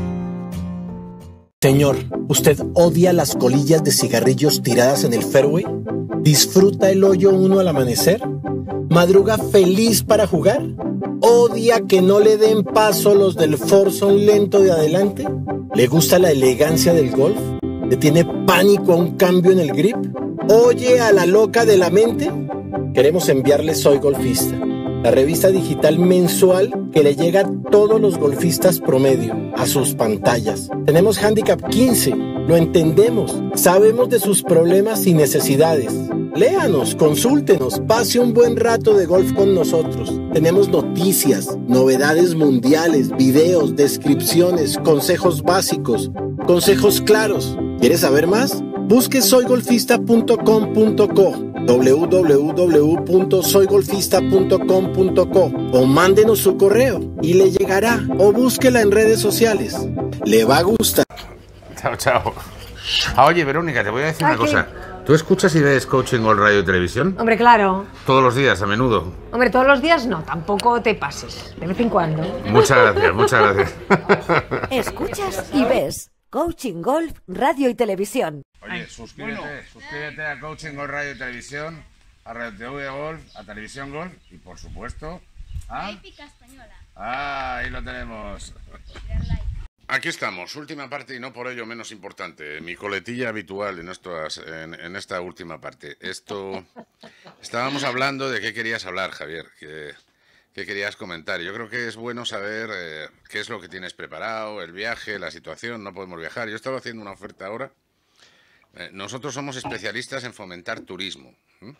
Señor, ¿usted odia las colillas de cigarrillos tiradas en el fairway? ¿Disfruta el hoyo uno al amanecer? ¿Madruga feliz para jugar? ¿Odia que no le den paso los del foursome lento de adelante? ¿Le gusta la elegancia del golf? ¿Le tiene pánico a un cambio en el grip? ¿Oye a la loca de la mente? Queremos enviarle Soy Golfista, la revista digital mensual que le llega a todos los golfistas promedio, a sus pantallas. Tenemos Handicap quince, lo entendemos, sabemos de sus problemas y necesidades. Léanos, consúltenos, pase un buen rato de golf con nosotros. Tenemos noticias, novedades mundiales, videos, descripciones, consejos básicos, consejos claros. ¿Quieres saber más? Busque soy golfista punto com punto co, doble u doble u doble u punto soy golfista punto com punto co o mándenos su correo y le llegará, o búsquela en redes sociales. Le va a gustar. Chao, chao. Ah, oye, Verónica, te voy a decir ¿Ah, una qué? cosa. ¿Tú escuchas y ves Coaching Golf Radio y Televisión? Hombre, claro. Todos los días, a menudo. Hombre, todos los días no, tampoco te pases. De vez en cuando. Muchas gracias, muchas gracias. Escuchas y ves Coaching Golf Radio y Televisión. Oye, suscríbete, bueno. suscríbete a Coaching Golf Radio y Televisión, a Radio T V Golf, a Televisión Golf y, por supuesto, a... Épica Española. Ah, ahí lo tenemos. Aquí estamos, última parte y no por ello menos importante, mi coletilla habitual en, estas, en, en esta última parte. Esto, estábamos hablando de qué querías hablar, Javier, qué, qué querías comentar. Yo creo que es bueno saber eh, qué es lo que tienes preparado, el viaje, la situación, no podemos viajar. Yo estaba haciendo una oferta ahora. Eh, nosotros somos especialistas en fomentar turismo, ¿eh?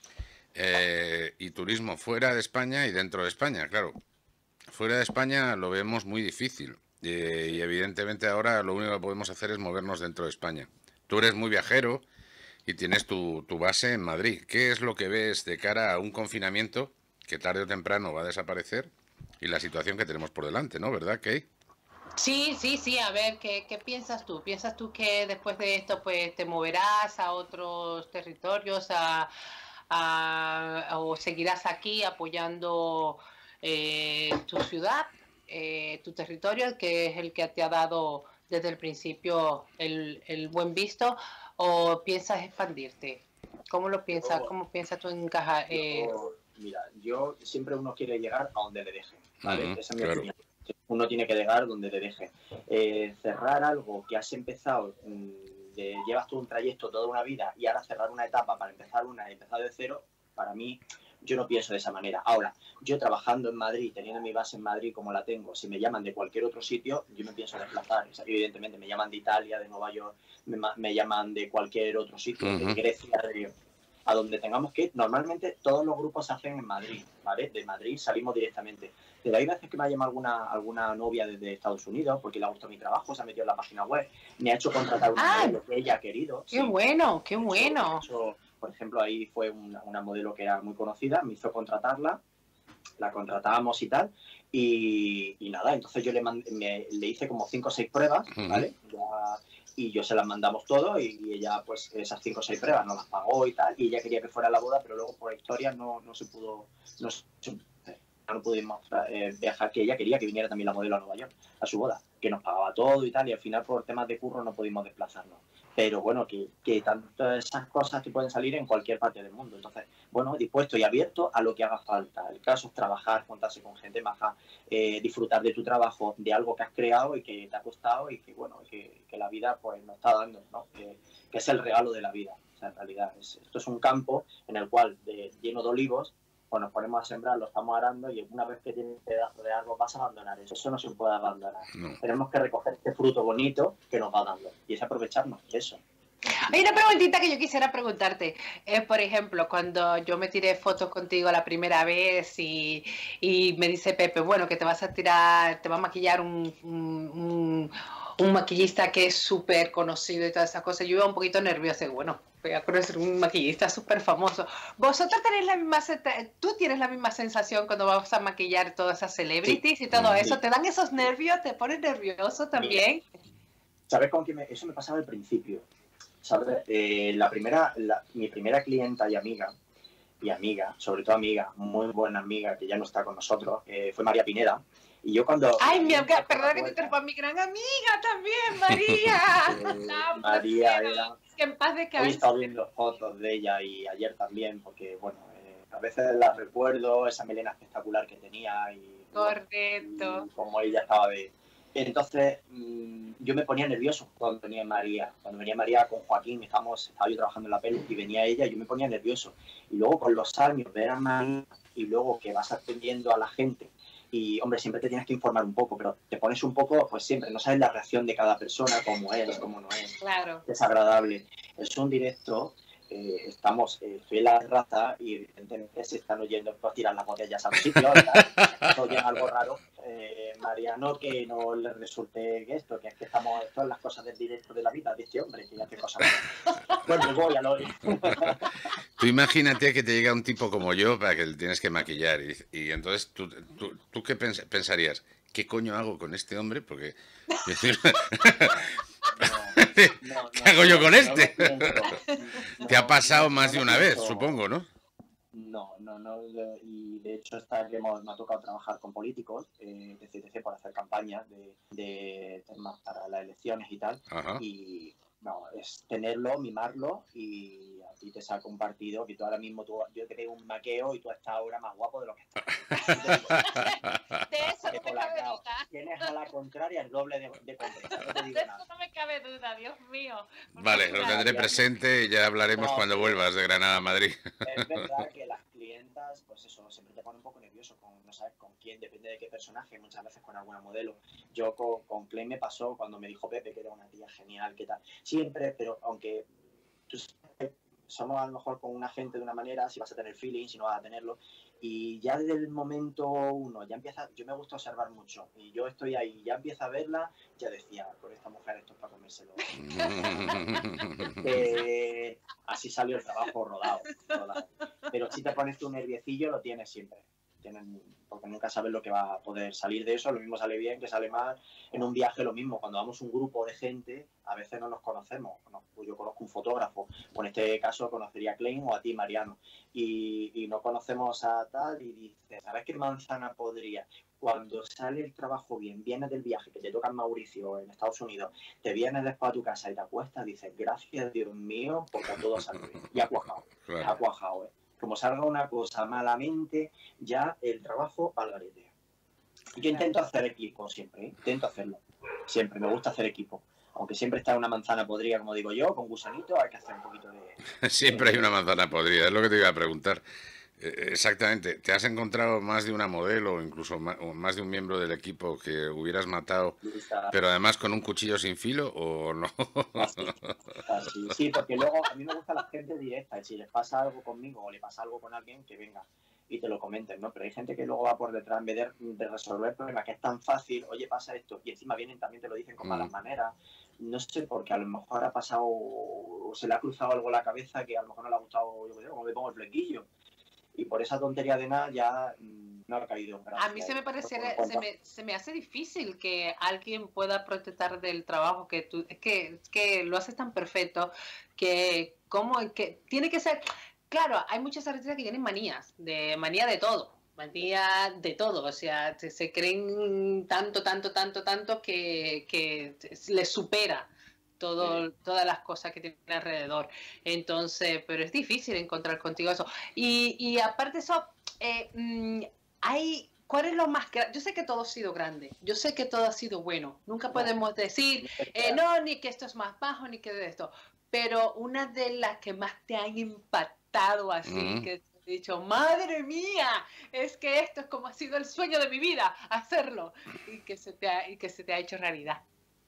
Eh, y turismo fuera de España y dentro de España, claro. Fuera de España lo vemos muy difícil. Eh, y evidentemente ahora lo único que podemos hacer es movernos dentro de España. Tú eres muy viajero y tienes tu, tu base en Madrid. ¿Qué es lo que ves de cara a un confinamiento que tarde o temprano va a desaparecer y la situación que tenemos por delante, ¿no? ¿Verdad, Kay? Sí, sí, sí, a ver, ¿qué, qué piensas tú? ¿Piensas tú que después de esto pues te moverás a otros territorios a, a, o seguirás aquí apoyando eh, tu ciudad? Eh, tu territorio, que es el que te ha dado desde el principio el, el buen visto, o piensas expandirte? ¿Cómo lo piensas? Yo, ¿Cómo piensas tú encajar? Eh... Yo, mira, yo siempre uno quiere llegar a donde le deje, ¿vale? Uh-huh, Esa es mi claro. opinión. Uno tiene que llegar donde le deje. Eh, cerrar algo que has empezado, mmm, de, llevas todo un trayecto, toda una vida, y ahora cerrar una etapa para empezar una y empezar de cero, para mí, yo no pienso de esa manera. Ahora, yo trabajando en Madrid, teniendo mi base en Madrid como la tengo, si me llaman de cualquier otro sitio, yo me pienso desplazar. O sea, evidentemente me llaman de Italia, de Nueva York, me, me llaman de cualquier otro sitio, uh-huh. de Grecia, de, a donde tengamos que ir. Normalmente todos los grupos se hacen en Madrid, ¿vale? De Madrid salimos directamente. Pero hay veces que me ha llamado alguna, alguna novia desde Estados Unidos porque le ha gustado mi trabajo, se ha metido en la página web, me ha hecho contratar una ah, modelo que ella ha querido. ¡Qué sí. bueno, qué bueno! Hecho, por ejemplo, ahí fue una, una modelo que era muy conocida, me hizo contratarla, la contratábamos y tal, y, y nada, entonces yo le, mandé, me, le hice como cinco o seis pruebas, ¿vale? Ya, y yo se las mandamos todo y, y ella pues esas cinco o seis pruebas nos las pagó y tal, y ella quería que fuera a la boda, pero luego por historia no, no se pudo, no, se, no pudimos eh, viajar, que ella quería que viniera también la modelo a Nueva York a su boda, que nos pagaba todo y tal, y al final por temas de curro no pudimos desplazarnos. Pero bueno, que, que tantas esas cosas que pueden salir en cualquier parte del mundo. Entonces, bueno, dispuesto y abierto a lo que haga falta. El caso es trabajar, contarse con gente maja, eh, disfrutar de tu trabajo, de algo que has creado y que te ha costado y que, bueno, que, que la vida pues nos está dando, ¿no? Que, que es el regalo de la vida. O sea, en realidad, es, esto es un campo en el cual, de, lleno de olivos, pues nos ponemos a sembrar, lo estamos arando y una vez que tienes un pedazo de árbol vas a abandonar eso. Eso no se puede abandonar. No. Tenemos que recoger este fruto bonito que nos va dando y es aprovecharnos de eso. Hay una preguntita que yo quisiera preguntarte. Eh, por ejemplo, cuando yo me tiré fotos contigo la primera vez y, y me dice Pepe, bueno, que te vas a tirar, te va a maquillar un, un, un, un maquillista que es súper conocido y todas esas cosas, yo iba un poquito nerviosa. Bueno, voy a conocer un maquillista súper famoso. ¿Vosotros tenéis la misma, tú tienes la misma sensación cuando vas a maquillar todas esas celebrities sí. y todo sí. eso? ¿Te dan esos nervios? ¿Te pones nervioso también? ¿Sabes con qué me, eso me pasaba al principio? ¿Sabes? Eh, la primera, la, mi primera clienta y amiga, y amiga, sobre todo amiga, muy buena amiga, que ya no está con nosotros, eh, fue María Pineda. Y yo cuando... Ay, mi amiga, perdón que te interrumpa, mi gran amiga también, María. eh, no, María era... Que en paz descanse. Hoy he estado viendo fotos de ella y ayer también, porque, bueno, eh, a veces la recuerdo, esa melena espectacular que tenía y... Correcto. Y como ella estaba de... Entonces, mmm, yo me ponía nervioso cuando venía María. Cuando venía María con Joaquín, estábamos, estaba yo trabajando en la peli y venía ella, yo me ponía nervioso. Y luego con los años, ver a María y luego que vas atendiendo a la gente. Y, hombre, siempre te tienes que informar un poco, pero te pones un poco, pues siempre, no sabes la reacción de cada persona, cómo es, cómo no es. Claro. Es agradable. Es un directo, eh, estamos, eh, estoy en la terraza y evidentemente se están oyendo pues, tirar las botellas al sitio, oyen algo raro. Eh, Mariano, que no le resulte esto, que es que estamos, esto en las cosas del directo de la vida de este hombre, que ya qué cosa. Bueno, voy a lo... Tú imagínate que te llega un tipo como yo para que le tienes que maquillar y, y entonces tú, tú, tú qué pens pensarías, ¿qué coño hago con este hombre? Porque decir, no, no, ¿qué hago yo con este? No, te ha pasado más de una vez, supongo, ¿no? No, no, no, y de hecho esta que hemos, me ha tocado trabajar con políticos, eh, de C T C, por hacer campañas de, de temas para las elecciones y tal. Ajá. Y no, es tenerlo, mimarlo y a ti te saca un partido que tú ahora mismo, tú, yo te pego un maqueo y tú estás ahora más guapo de lo que estás. De eso no me cabe duda. Tienes a la contraria el doble de, de confianza, no te digo de nada. eso no me cabe duda, Dios mío. Vale, lo tendré presente y ya hablaremos no, cuando vuelvas de Granada a Madrid. Es verdad que las clientas, pues eso, siempre te ponen un poco nervioso, con, no sabes con quién, depende de qué personaje, muchas veces con alguna modelo. Yo con, con Clay me pasó cuando me dijo Pepe que era una tía genial, que tal. Siempre, pero aunque tú somos a lo mejor con una gente de una manera, si vas a tener feeling, si no vas a tenerlo, y ya desde el momento uno, ya empieza, yo me gusta observar mucho, y yo estoy ahí, ya empieza a verla, ya decía, por esta mujer esto es para comérselo. eh, así salió el trabajo rodado, rodado. Pero si te pones tu nerviecillo, lo tienes siempre. Tienen, porque nunca sabes lo que va a poder salir de eso, lo mismo sale bien que sale mal. En un viaje lo mismo, cuando vamos un grupo de gente, a veces no nos conocemos. No, yo conozco un fotógrafo, o en este caso conocería a Klein o a ti, Mariano, y, y no conocemos a tal y dices, ¿sabes qué manzana podría? Cuando sale el trabajo bien, vienes del viaje, que te toca en Mauricio, en Estados Unidos, te vienes después a tu casa y te acuestas, dices, gracias Dios mío, porque todo sale bien. Y ha cuajado, claro. ha cuajado, ¿eh? Como salga una cosa malamente, ya el trabajo va al garete. Yo intento hacer equipo siempre, ¿eh? intento hacerlo. Siempre, me gusta hacer equipo. Aunque siempre está una manzana podrida, como digo yo, con gusanito, hay que hacer un poquito de... Siempre hay una manzana podrida, es lo que te iba a preguntar. Eh, exactamente, ¿te has encontrado más de una modelo o incluso más, o más de un miembro del equipo que hubieras matado, pero además con un cuchillo sin filo o no? Así, así. Sí, porque luego a mí me gusta la gente directa, y si les pasa algo conmigo o le pasa algo con alguien, que venga y te lo comenten, ¿no? Pero hay gente que luego va por detrás, en vez de, de resolver problemas, que es tan fácil, oye, pasa esto, y encima vienen, también te lo dicen con malas mm. maneras, no sé, porque a lo mejor ha pasado, o se le ha cruzado algo en la cabeza que a lo mejor no le ha gustado, yo qué sé, como me pongo el flequillo. Y por esa tontería de nada ya mmm, no ha caído un gran A mí se me pareciera, se me, se me hace difícil que alguien pueda protestar del trabajo que tú, es que, es que lo haces tan perfecto, que como que tiene que ser, claro, hay muchas artistas que tienen manías, de manía de todo, manía de todo, o sea, se, se creen tanto, tanto, tanto, tanto que, que les supera todo, todas las cosas que tienen alrededor. Entonces, pero es difícil encontrar contigo eso. Y, y aparte de eso, eh, mm, hay, ¿cuál es lo más grande? Yo sé que todo ha sido grande, yo sé que todo ha sido bueno. Nunca podemos decir, eh, no, ni que esto es más bajo, ni que de esto. Pero una de las que más te han impactado así, mm. que te he dicho, madre mía, es que esto es como ha sido el sueño de mi vida, hacerlo, y que se te ha, y que se te ha hecho realidad.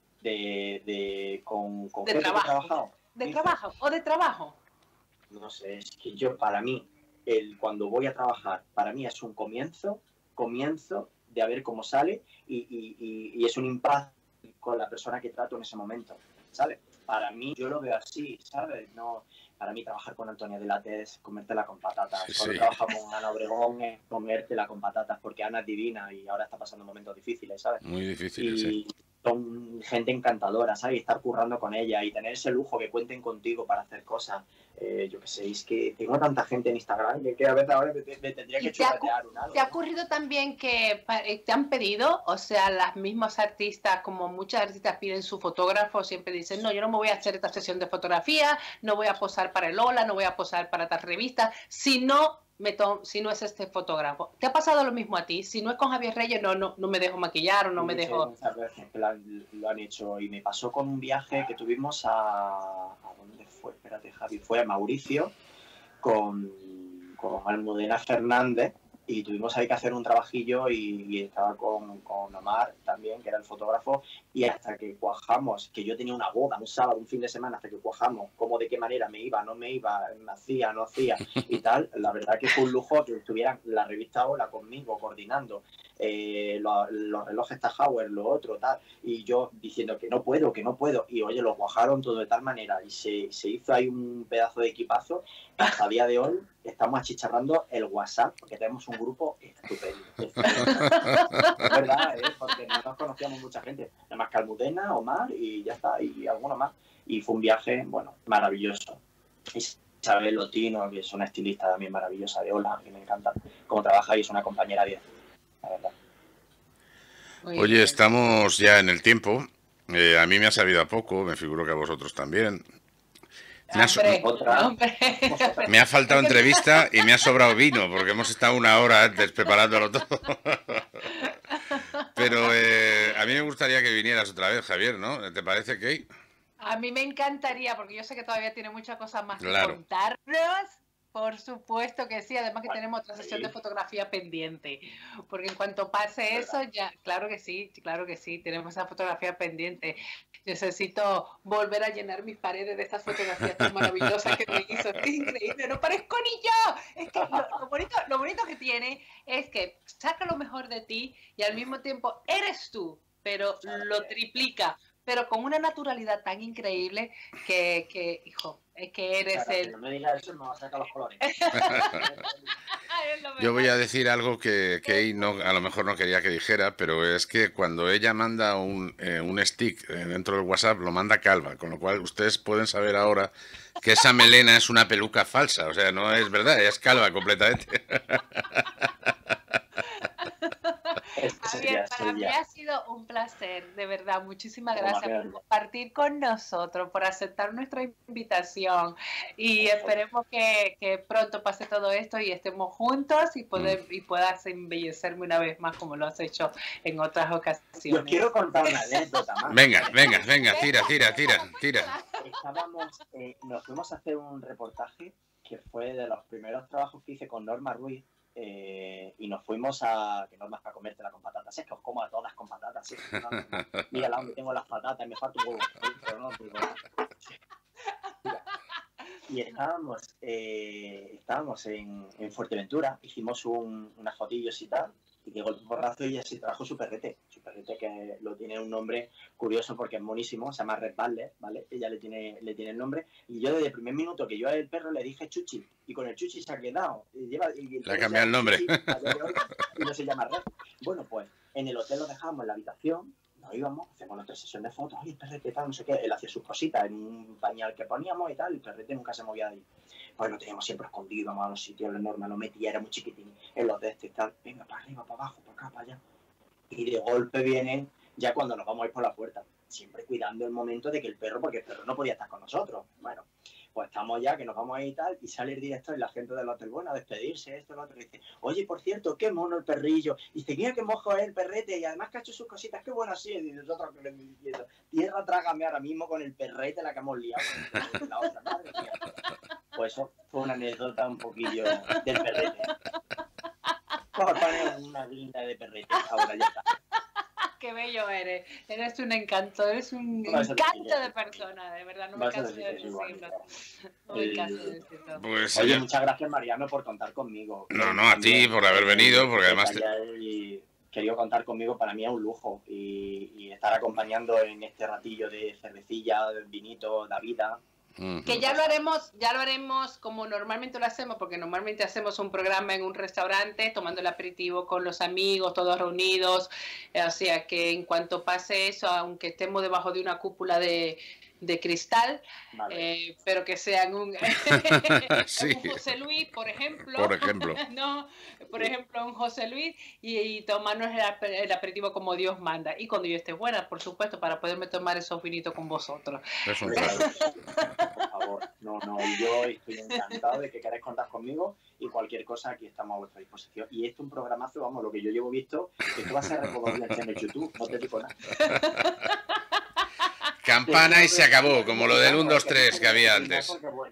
De, de, con, con de qué trabajo, he trabajado. de ¿Dice? trabajo, o de trabajo. No sé, es que yo, para mí, el, cuando voy a trabajar, para mí es un comienzo, comienzo de a ver cómo sale y, y, y, y es un impacto con la persona que trato en ese momento, ¿sabes? Para mí, yo lo veo así, ¿sabes? No, para mí trabajar con Antonia Delate es comértela con patatas. Sí, Cuando sí. trabajo con Ana Obregón es comértela con patatas, porque Ana es divina y ahora está pasando momentos difíciles, ¿sabes? Muy difíciles, y, sí. Son gente encantadora, ¿sabes? Y estar currando con ella y tener ese lujo que cuenten contigo para hacer cosas. Eh, yo qué sé, es que tengo tanta gente en Instagram que, que a veces ahora me, me tendría que chulatear un algo. ¿Te ha ocurrido también que te han pedido, o sea, las mismas artistas, como muchas artistas piden su fotógrafo, siempre dicen, no, yo no me voy a hacer esta sesión de fotografía, no voy a posar para el Lola, no voy a posar para tal revista, si no... Me si no es este fotógrafo. ¿Te ha pasado lo mismo a ti? Si no es con Javier Reyes, no, no, no me dejo maquillar o no sí, me sí, dejo... Muchas veces que lo han, lo han hecho y me pasó con un viaje que tuvimos a... ¿A dónde fue? Espérate, Javi. Fue a Mauricio con, con Almudena Fernández y tuvimos ahí que hacer un trabajillo y, y estaba con, con Omar también, que era el fotógrafo, y hasta que cuajamos, que yo tenía una boda un sábado, un fin de semana, hasta que cuajamos cómo, de qué manera me iba, no me iba, me hacía, no hacía y tal, la verdad que fue un lujo que estuvieran la revista Hola conmigo coordinando eh, los, los relojes Tahauer, lo otro, tal, y yo diciendo que no puedo, que no puedo, y oye, lo cuajaron todo de tal manera y se, se hizo ahí un pedazo de equipazo. Hasta el día de hoy estamos achicharrando el WhatsApp porque tenemos un grupo estupendo. estupendo. Es verdad, ¿eh? Porque no nos conocíamos mucha gente, nada más que Almudena, Omar y ya está, y alguno más. Y fue un viaje, bueno, maravilloso. Isabel Lotino, que es una estilista también maravillosa de Hola, que me encanta cómo trabaja y es una compañera diez, la verdad. Oye, estamos ya en el tiempo. Eh, a mí me ha sabido a poco, me figuro que a vosotros también. Me ha, so hombre, me ha faltado entrevista y me ha sobrado vino, porque hemos estado una hora antes preparándolo todo. Pero eh, a mí me gustaría que vinieras otra vez, Javier, ¿no? ¿Te parece, Kay? A mí me encantaría, porque yo sé que todavía tiene muchas cosas más claro. que contarnos. Por supuesto que sí, además que tenemos otra sesión de fotografía pendiente, porque en cuanto pase eso, ya, claro que sí, claro que sí, tenemos esa fotografía pendiente. Necesito volver a llenar mis paredes de estas fotografías tan maravillosas que me hizo, es increíble, no parezco ni yo, es que lo, lo, bonito, lo bonito que tiene es que saca lo mejor de ti y al mismo tiempo eres tú, pero lo triplica, pero con una naturalidad tan increíble que, que hijo, es que eres claro, el... Si no me digas eso, me va a sacar los colores. Yo voy a decir algo que Kay no, a lo mejor no quería que dijera, pero es que cuando ella manda un, eh, un stick dentro del WhatsApp, lo manda calva, con lo cual ustedes pueden saber ahora que esa melena es una peluca falsa, o sea, no es verdad, ella es calva completamente. Javier, para mí ha sido un placer, de verdad, muchísimas gracias por compartir con nosotros, por aceptar nuestra invitación y esperemos que, que pronto pase todo esto y estemos juntos y, poder, y puedas embellecerme una vez más como lo has hecho en otras ocasiones. Yo quiero contar una anécdota más. Venga, venga, venga, tira, tira, tira, tira. Estábamos, eh, nos fuimos a hacer un reportaje que fue de los primeros trabajos que hice con Norma Ruiz. Eh, y nos fuimos a... que Norma es para comértela con patatas, es que os como a todas con patatas, ¿sí? No, no, no. Mira donde tengo las patatas, me falta un huevo, pero no, pero no. Mira. Y estábamos, eh, estábamos en, en Fuerteventura, hicimos un, unas fotillos y tal, Y de golpe porrazo ella se trajo su perrete, su perrete que lo tiene un nombre curioso porque es monísimo, se llama Red Butler, ¿vale? Ella le tiene, le tiene el nombre, y yo desde el primer minuto que yo al perro le dije Chuchi, y con el Chuchi se ha quedado. Y lleva, y le ha cambiado el nombre. Chuchi, y no se llama Red. Bueno, pues en el hotel lo dejábamos en la habitación, nos íbamos, hacemos nuestra sesión de fotos, ay, el perrete tal, no sé qué, él hacía sus cositas en un pañal que poníamos y tal, el perrete nunca se movía de ahí. Pues lo teníamos siempre escondido, íbamos a los sitios, lo enorme, lo metía, era muy chiquitín, en los de este y tal, venga, para arriba, para abajo, para acá, para allá. Y de golpe vienen, ya cuando nos vamos a ir por la puerta, siempre cuidando el momento de que el perro, porque el perro no podía estar con nosotros. Bueno, pues estamos ya, que nos vamos a ir y tal, y sale el director y la gente del hotel, bueno, a despedirse, esto, lo otro, y dice, oye, por cierto, qué mono el perrillo, y dice, mira qué mojo es el perrete, y además que ha hecho sus cositas, qué bueno así, y nosotros que le estoy diciendo, tierra trágame ahora mismo con el perrete la que hemos liado, la otra, madre mía. Pues eso fue una anécdota un poquillo del perrete. Vamos a poner una guinda de perrete, ahora ya está. Qué bello eres, eres un encanto, eres un encanto de persona, de verdad, no me canso de decirlo. No me canso de decirlo. Pues, Oye, ella... muchas gracias, Mariano, por contar conmigo. No, no, a ti por haber venido, porque además... Te... Y querido contar conmigo, para mí es un lujo, y, y estar acompañando en este ratillo de cervecilla, de vinito, de vida. Que ya lo haremos, ya lo haremos como normalmente lo hacemos, porque normalmente hacemos un programa en un restaurante, tomando el aperitivo con los amigos, todos reunidos, o sea que en cuanto pase eso, aunque estemos debajo de una cúpula de, de cristal, vale. eh, pero que sean un, sí. un José Luis, por ejemplo, por ejemplo, no, por ejemplo un José Luis, y, y tomarnos el, el aperitivo como Dios manda, y cuando yo esté buena, por supuesto, para poderme tomar esos vinitos con vosotros. Es un por favor, no, no, yo estoy encantado de que queráis contar conmigo, y cualquier cosa aquí estamos a vuestra disposición. Y esto es un programazo, vamos, lo que yo llevo visto, que esto va a ser reproducido en el YouTube, no te digo nada. Campana y se acabó, como lo del uno, dos, tres que había antes.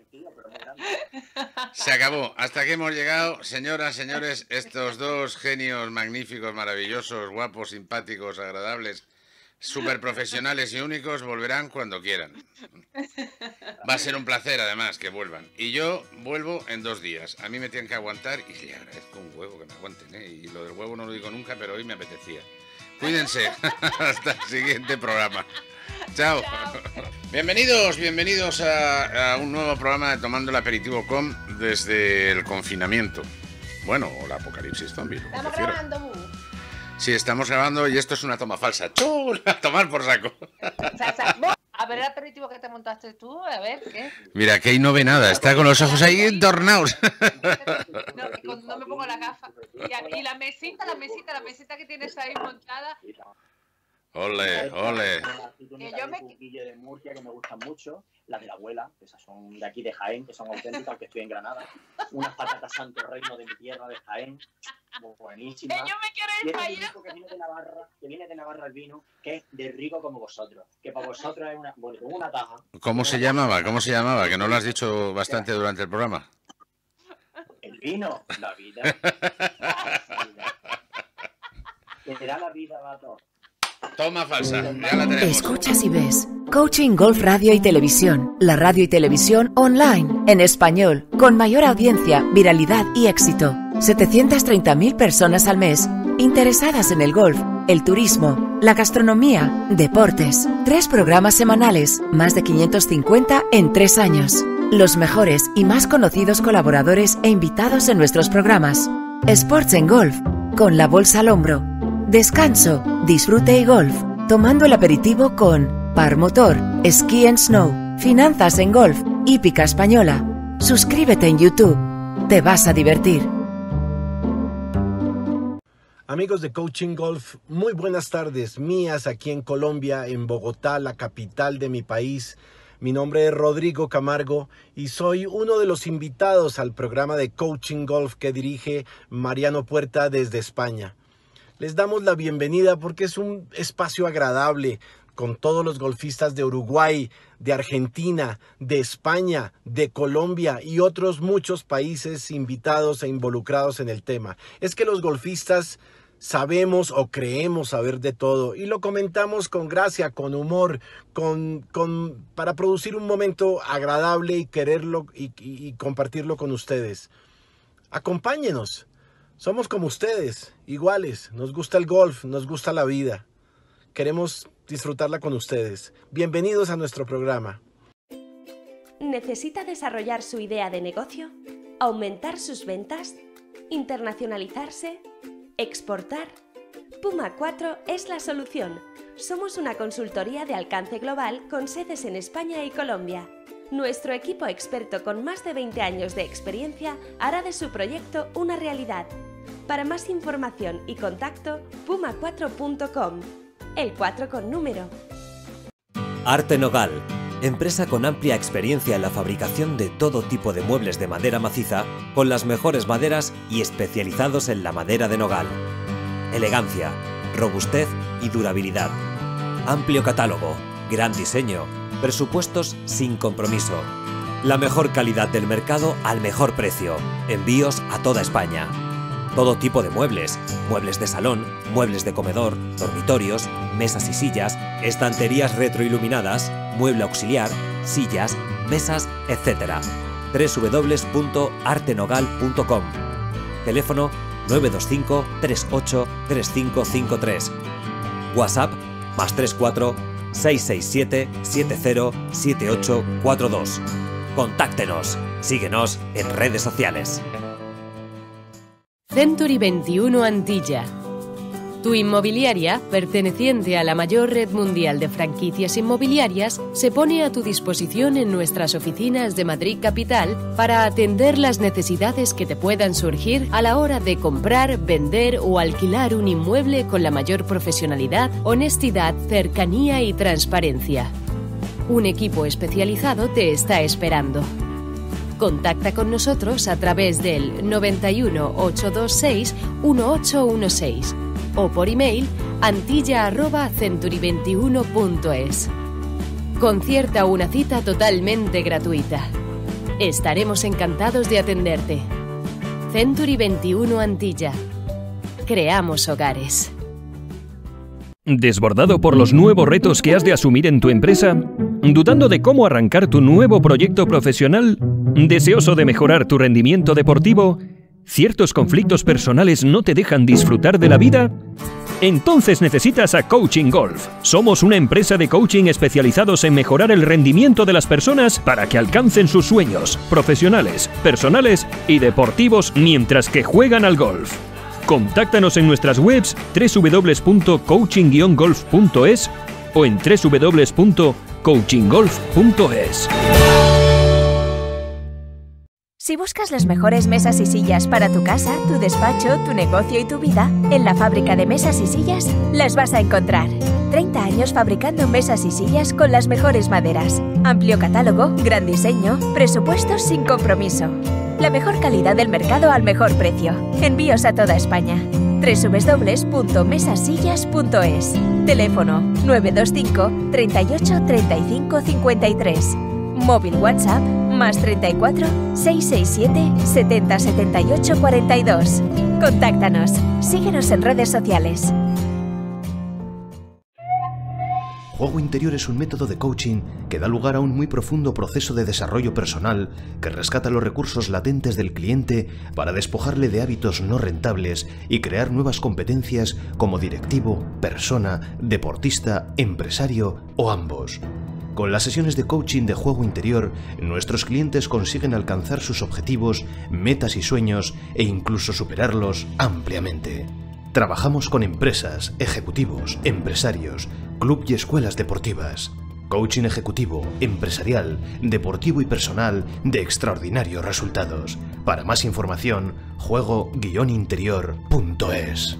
Se acabó. Hasta aquí hemos llegado. Señoras, señores, estos dos genios magníficos, maravillosos, guapos, simpáticos, agradables, súper profesionales y únicos, volverán cuando quieran. Va a ser un placer, además, que vuelvan. Y yo vuelvo en dos días. A mí me tienen que aguantar y le agradezco un huevo que me aguanten, ¿eh? Y lo del huevo no lo digo nunca, pero hoy me apetecía. Cuídense. Hasta el siguiente programa. Chao. Bienvenidos, bienvenidos a, a un nuevo programa de Tomando el Aperitivo punto com desde el confinamiento. Bueno, o la apocalipsis zombie. Estamos grabando, Bu. Sí, estamos grabando y esto es una toma falsa. ¡Chul! A tomar por saco. A ver el aperitivo que te montaste tú, a ver, ¿qué? Mira, que ahí no ve nada, está con los ojos ahí entornados. No, no me pongo la gafa. Y, y la mesita, la mesita, la mesita que tienes ahí montada. Ole, ole. Que yo me de Murcia que me gustan mucho, las de la abuela, que esas son de aquí de Jaén, que son auténticas, aunque estoy en Granada. Unas patatas Santo Reino de mi tierra de Jaén, buenísimas. Que yo me quiero ir para allá. Que viene de Navarra, que viene de Navarra el vino, que es de rico como vosotros, que para vosotros es una, bueno, una taja. ¿Cómo se llamaba? ¿Cómo se llamaba? Que no lo has dicho bastante durante el programa. El vino, la vida. Que te da la vida, vato. Toma falsa, ya la tenemos. Escuchas y ves Coaching Golf Radio y Televisión, la radio y televisión online, en español, con mayor audiencia, viralidad y éxito. setecientas treinta mil personas al mes, interesadas en el golf, el turismo, la gastronomía, deportes. Tres programas semanales, más de quinientos cincuenta en tres años. Los mejores y más conocidos colaboradores e invitados en nuestros programas. Sports en Golf, con la bolsa al hombro. Descanso, disfrute y golf, tomando el aperitivo con Par Motor, Ski and Snow, Finanzas en Golf, Hípica Española. Suscríbete en YouTube, te vas a divertir. Amigos de Coaching Golf, muy buenas tardes mías aquí en Colombia, en Bogotá, la capital de mi país. Mi nombre es Rodrigo Camargo y soy uno de los invitados al programa de Coaching Golf que dirige Mariano Puerta desde España. Les damos la bienvenida porque es un espacio agradable con todos los golfistas de Uruguay, de Argentina, de España, de Colombia y otros muchos países invitados e involucrados en el tema. Es que los golfistas sabemos o creemos saber de todo y lo comentamos con gracia, con humor, con, con, para producir un momento agradable y quererlo y, y, y compartirlo con ustedes. Acompáñenos. Somos como ustedes, iguales. Nos gusta el golf, nos gusta la vida. Queremos disfrutarla con ustedes. Bienvenidos a nuestro programa. ¿Necesita desarrollar su idea de negocio? ¿Aumentar sus ventas? ¿Internacionalizarse? ¿Exportar? Puma cuatro es la solución. Somos una consultoría de alcance global con sedes en España y Colombia. Nuestro equipo experto con más de veinte años de experiencia hará de su proyecto una realidad. Para más información y contacto, puma cuatro punto com. El cuatro con número. Arte Nogal, empresa con amplia experiencia en la fabricación de todo tipo de muebles de madera maciza, con las mejores maderas y especializados en la madera de nogal. Elegancia, robustez y durabilidad. Amplio catálogo, gran diseño, presupuestos sin compromiso. La mejor calidad del mercado al mejor precio. Envíos a toda España. Todo tipo de muebles, muebles de salón, muebles de comedor, dormitorios, mesas y sillas, estanterías retroiluminadas, mueble auxiliar, sillas, mesas, etcétera. doble u doble u doble u punto arte nogal punto com. Teléfono nueve dos cinco, tres ocho, tres cinco cinco tres. WhatsApp más tres cuatro, seis seis siete, siete cero, siete ocho cuatro dos. Contáctenos. Síguenos en redes sociales. Century veintiuno Antilla. Tu inmobiliaria, perteneciente a la mayor red mundial de franquicias inmobiliarias, se pone a tu disposición en nuestras oficinas de Madrid Capital para atender las necesidades que te puedan surgir a la hora de comprar, vender o alquilar un inmueble con la mayor profesionalidad, honestidad, cercanía y transparencia. Un equipo especializado te está esperando. Contacta con nosotros a través del noventa y uno, ochocientos veintiséis, dieciocho dieciséis o por email antilla arroba century veintiuno punto es. Concierta una cita totalmente gratuita. Estaremos encantados de atenderte. Century veintiuno Antilla. Creamos hogares. ¿Desbordado por los nuevos retos que has de asumir en tu empresa? ¿Dudando de cómo arrancar tu nuevo proyecto profesional? ¿Deseoso de mejorar tu rendimiento deportivo? ¿Ciertos conflictos personales no te dejan disfrutar de la vida? Entonces necesitas a Coaching Golf. Somos una empresa de coaching especializados en mejorar el rendimiento de las personas para que alcancen sus sueños profesionales, personales y deportivos mientras que juegan al golf. Contáctanos en nuestras webs doble u doble u doble u punto coaching guion golf punto es o en doble u doble u doble u punto coaching golf punto es. Si buscas las mejores mesas y sillas para tu casa, tu despacho, tu negocio y tu vida, en la Fábrica de Mesas y Sillas las vas a encontrar. treinta años fabricando mesas y sillas con las mejores maderas. Amplio catálogo, gran diseño, presupuestos sin compromiso. La mejor calidad del mercado al mejor precio. Envíos a toda España. doble u doble u doble u punto mesasillas punto es. Teléfono nueve dos cinco, treinta y ocho, treinta y cinco, cincuenta y tres. Móvil WhatsApp más treinta y cuatro, seiscientos sesenta y siete, setenta, setenta y ocho, cuarenta y dos. Contáctanos. Síguenos en redes sociales. Juego Interior es un método de coaching que da lugar a un muy profundo proceso de desarrollo personal que rescata los recursos latentes del cliente para despojarle de hábitos no rentables y crear nuevas competencias como directivo, persona, deportista, empresario o ambos. Con las sesiones de coaching de Juego Interior, nuestros clientes consiguen alcanzar sus objetivos, metas y sueños e incluso superarlos ampliamente. Trabajamos con empresas, ejecutivos, empresarios, club y escuelas deportivas. Coaching ejecutivo, empresarial, deportivo y personal de extraordinarios resultados. Para más información, juego guion interior punto es.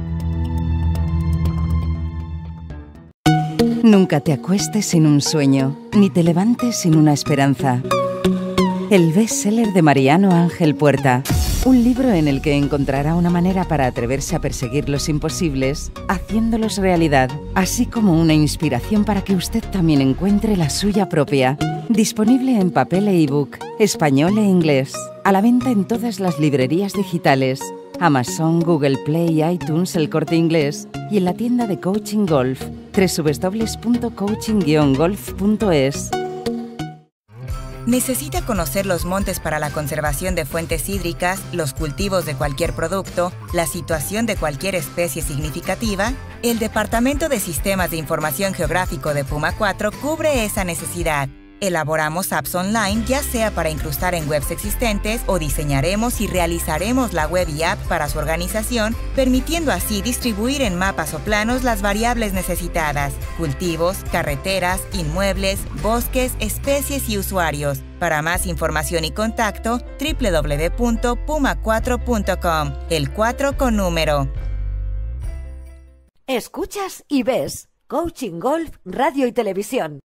Nunca te acuestes sin un sueño, ni te levantes sin una esperanza. El bestseller de Mariano Ángel Puerta. Un libro en el que encontrará una manera para atreverse a perseguir los imposibles, haciéndolos realidad, así como una inspiración para que usted también encuentre la suya propia. Disponible en papel e ebook, español e inglés. A la venta en todas las librerías digitales. Amazon, Google Play, iTunes, El Corte Inglés y en la tienda de Coaching Golf, doble u doble u doble u punto coaching guion golf punto es. ¿Necesita conocer los montes para la conservación de fuentes hídricas, los cultivos de cualquier producto, la situación de cualquier especie significativa? El Departamento de Sistemas de Información Geográfico de Puma cuatro cubre esa necesidad. Elaboramos apps online, ya sea para incrustar en webs existentes o diseñaremos y realizaremos la web y app para su organización, permitiendo así distribuir en mapas o planos las variables necesitadas: cultivos, carreteras, inmuebles, bosques, especies y usuarios. Para más información y contacto, doble u doble u doble u punto puma cuatro punto com, el cuatro con número. Escuchas y ves Coaching Golf Radio y Televisión.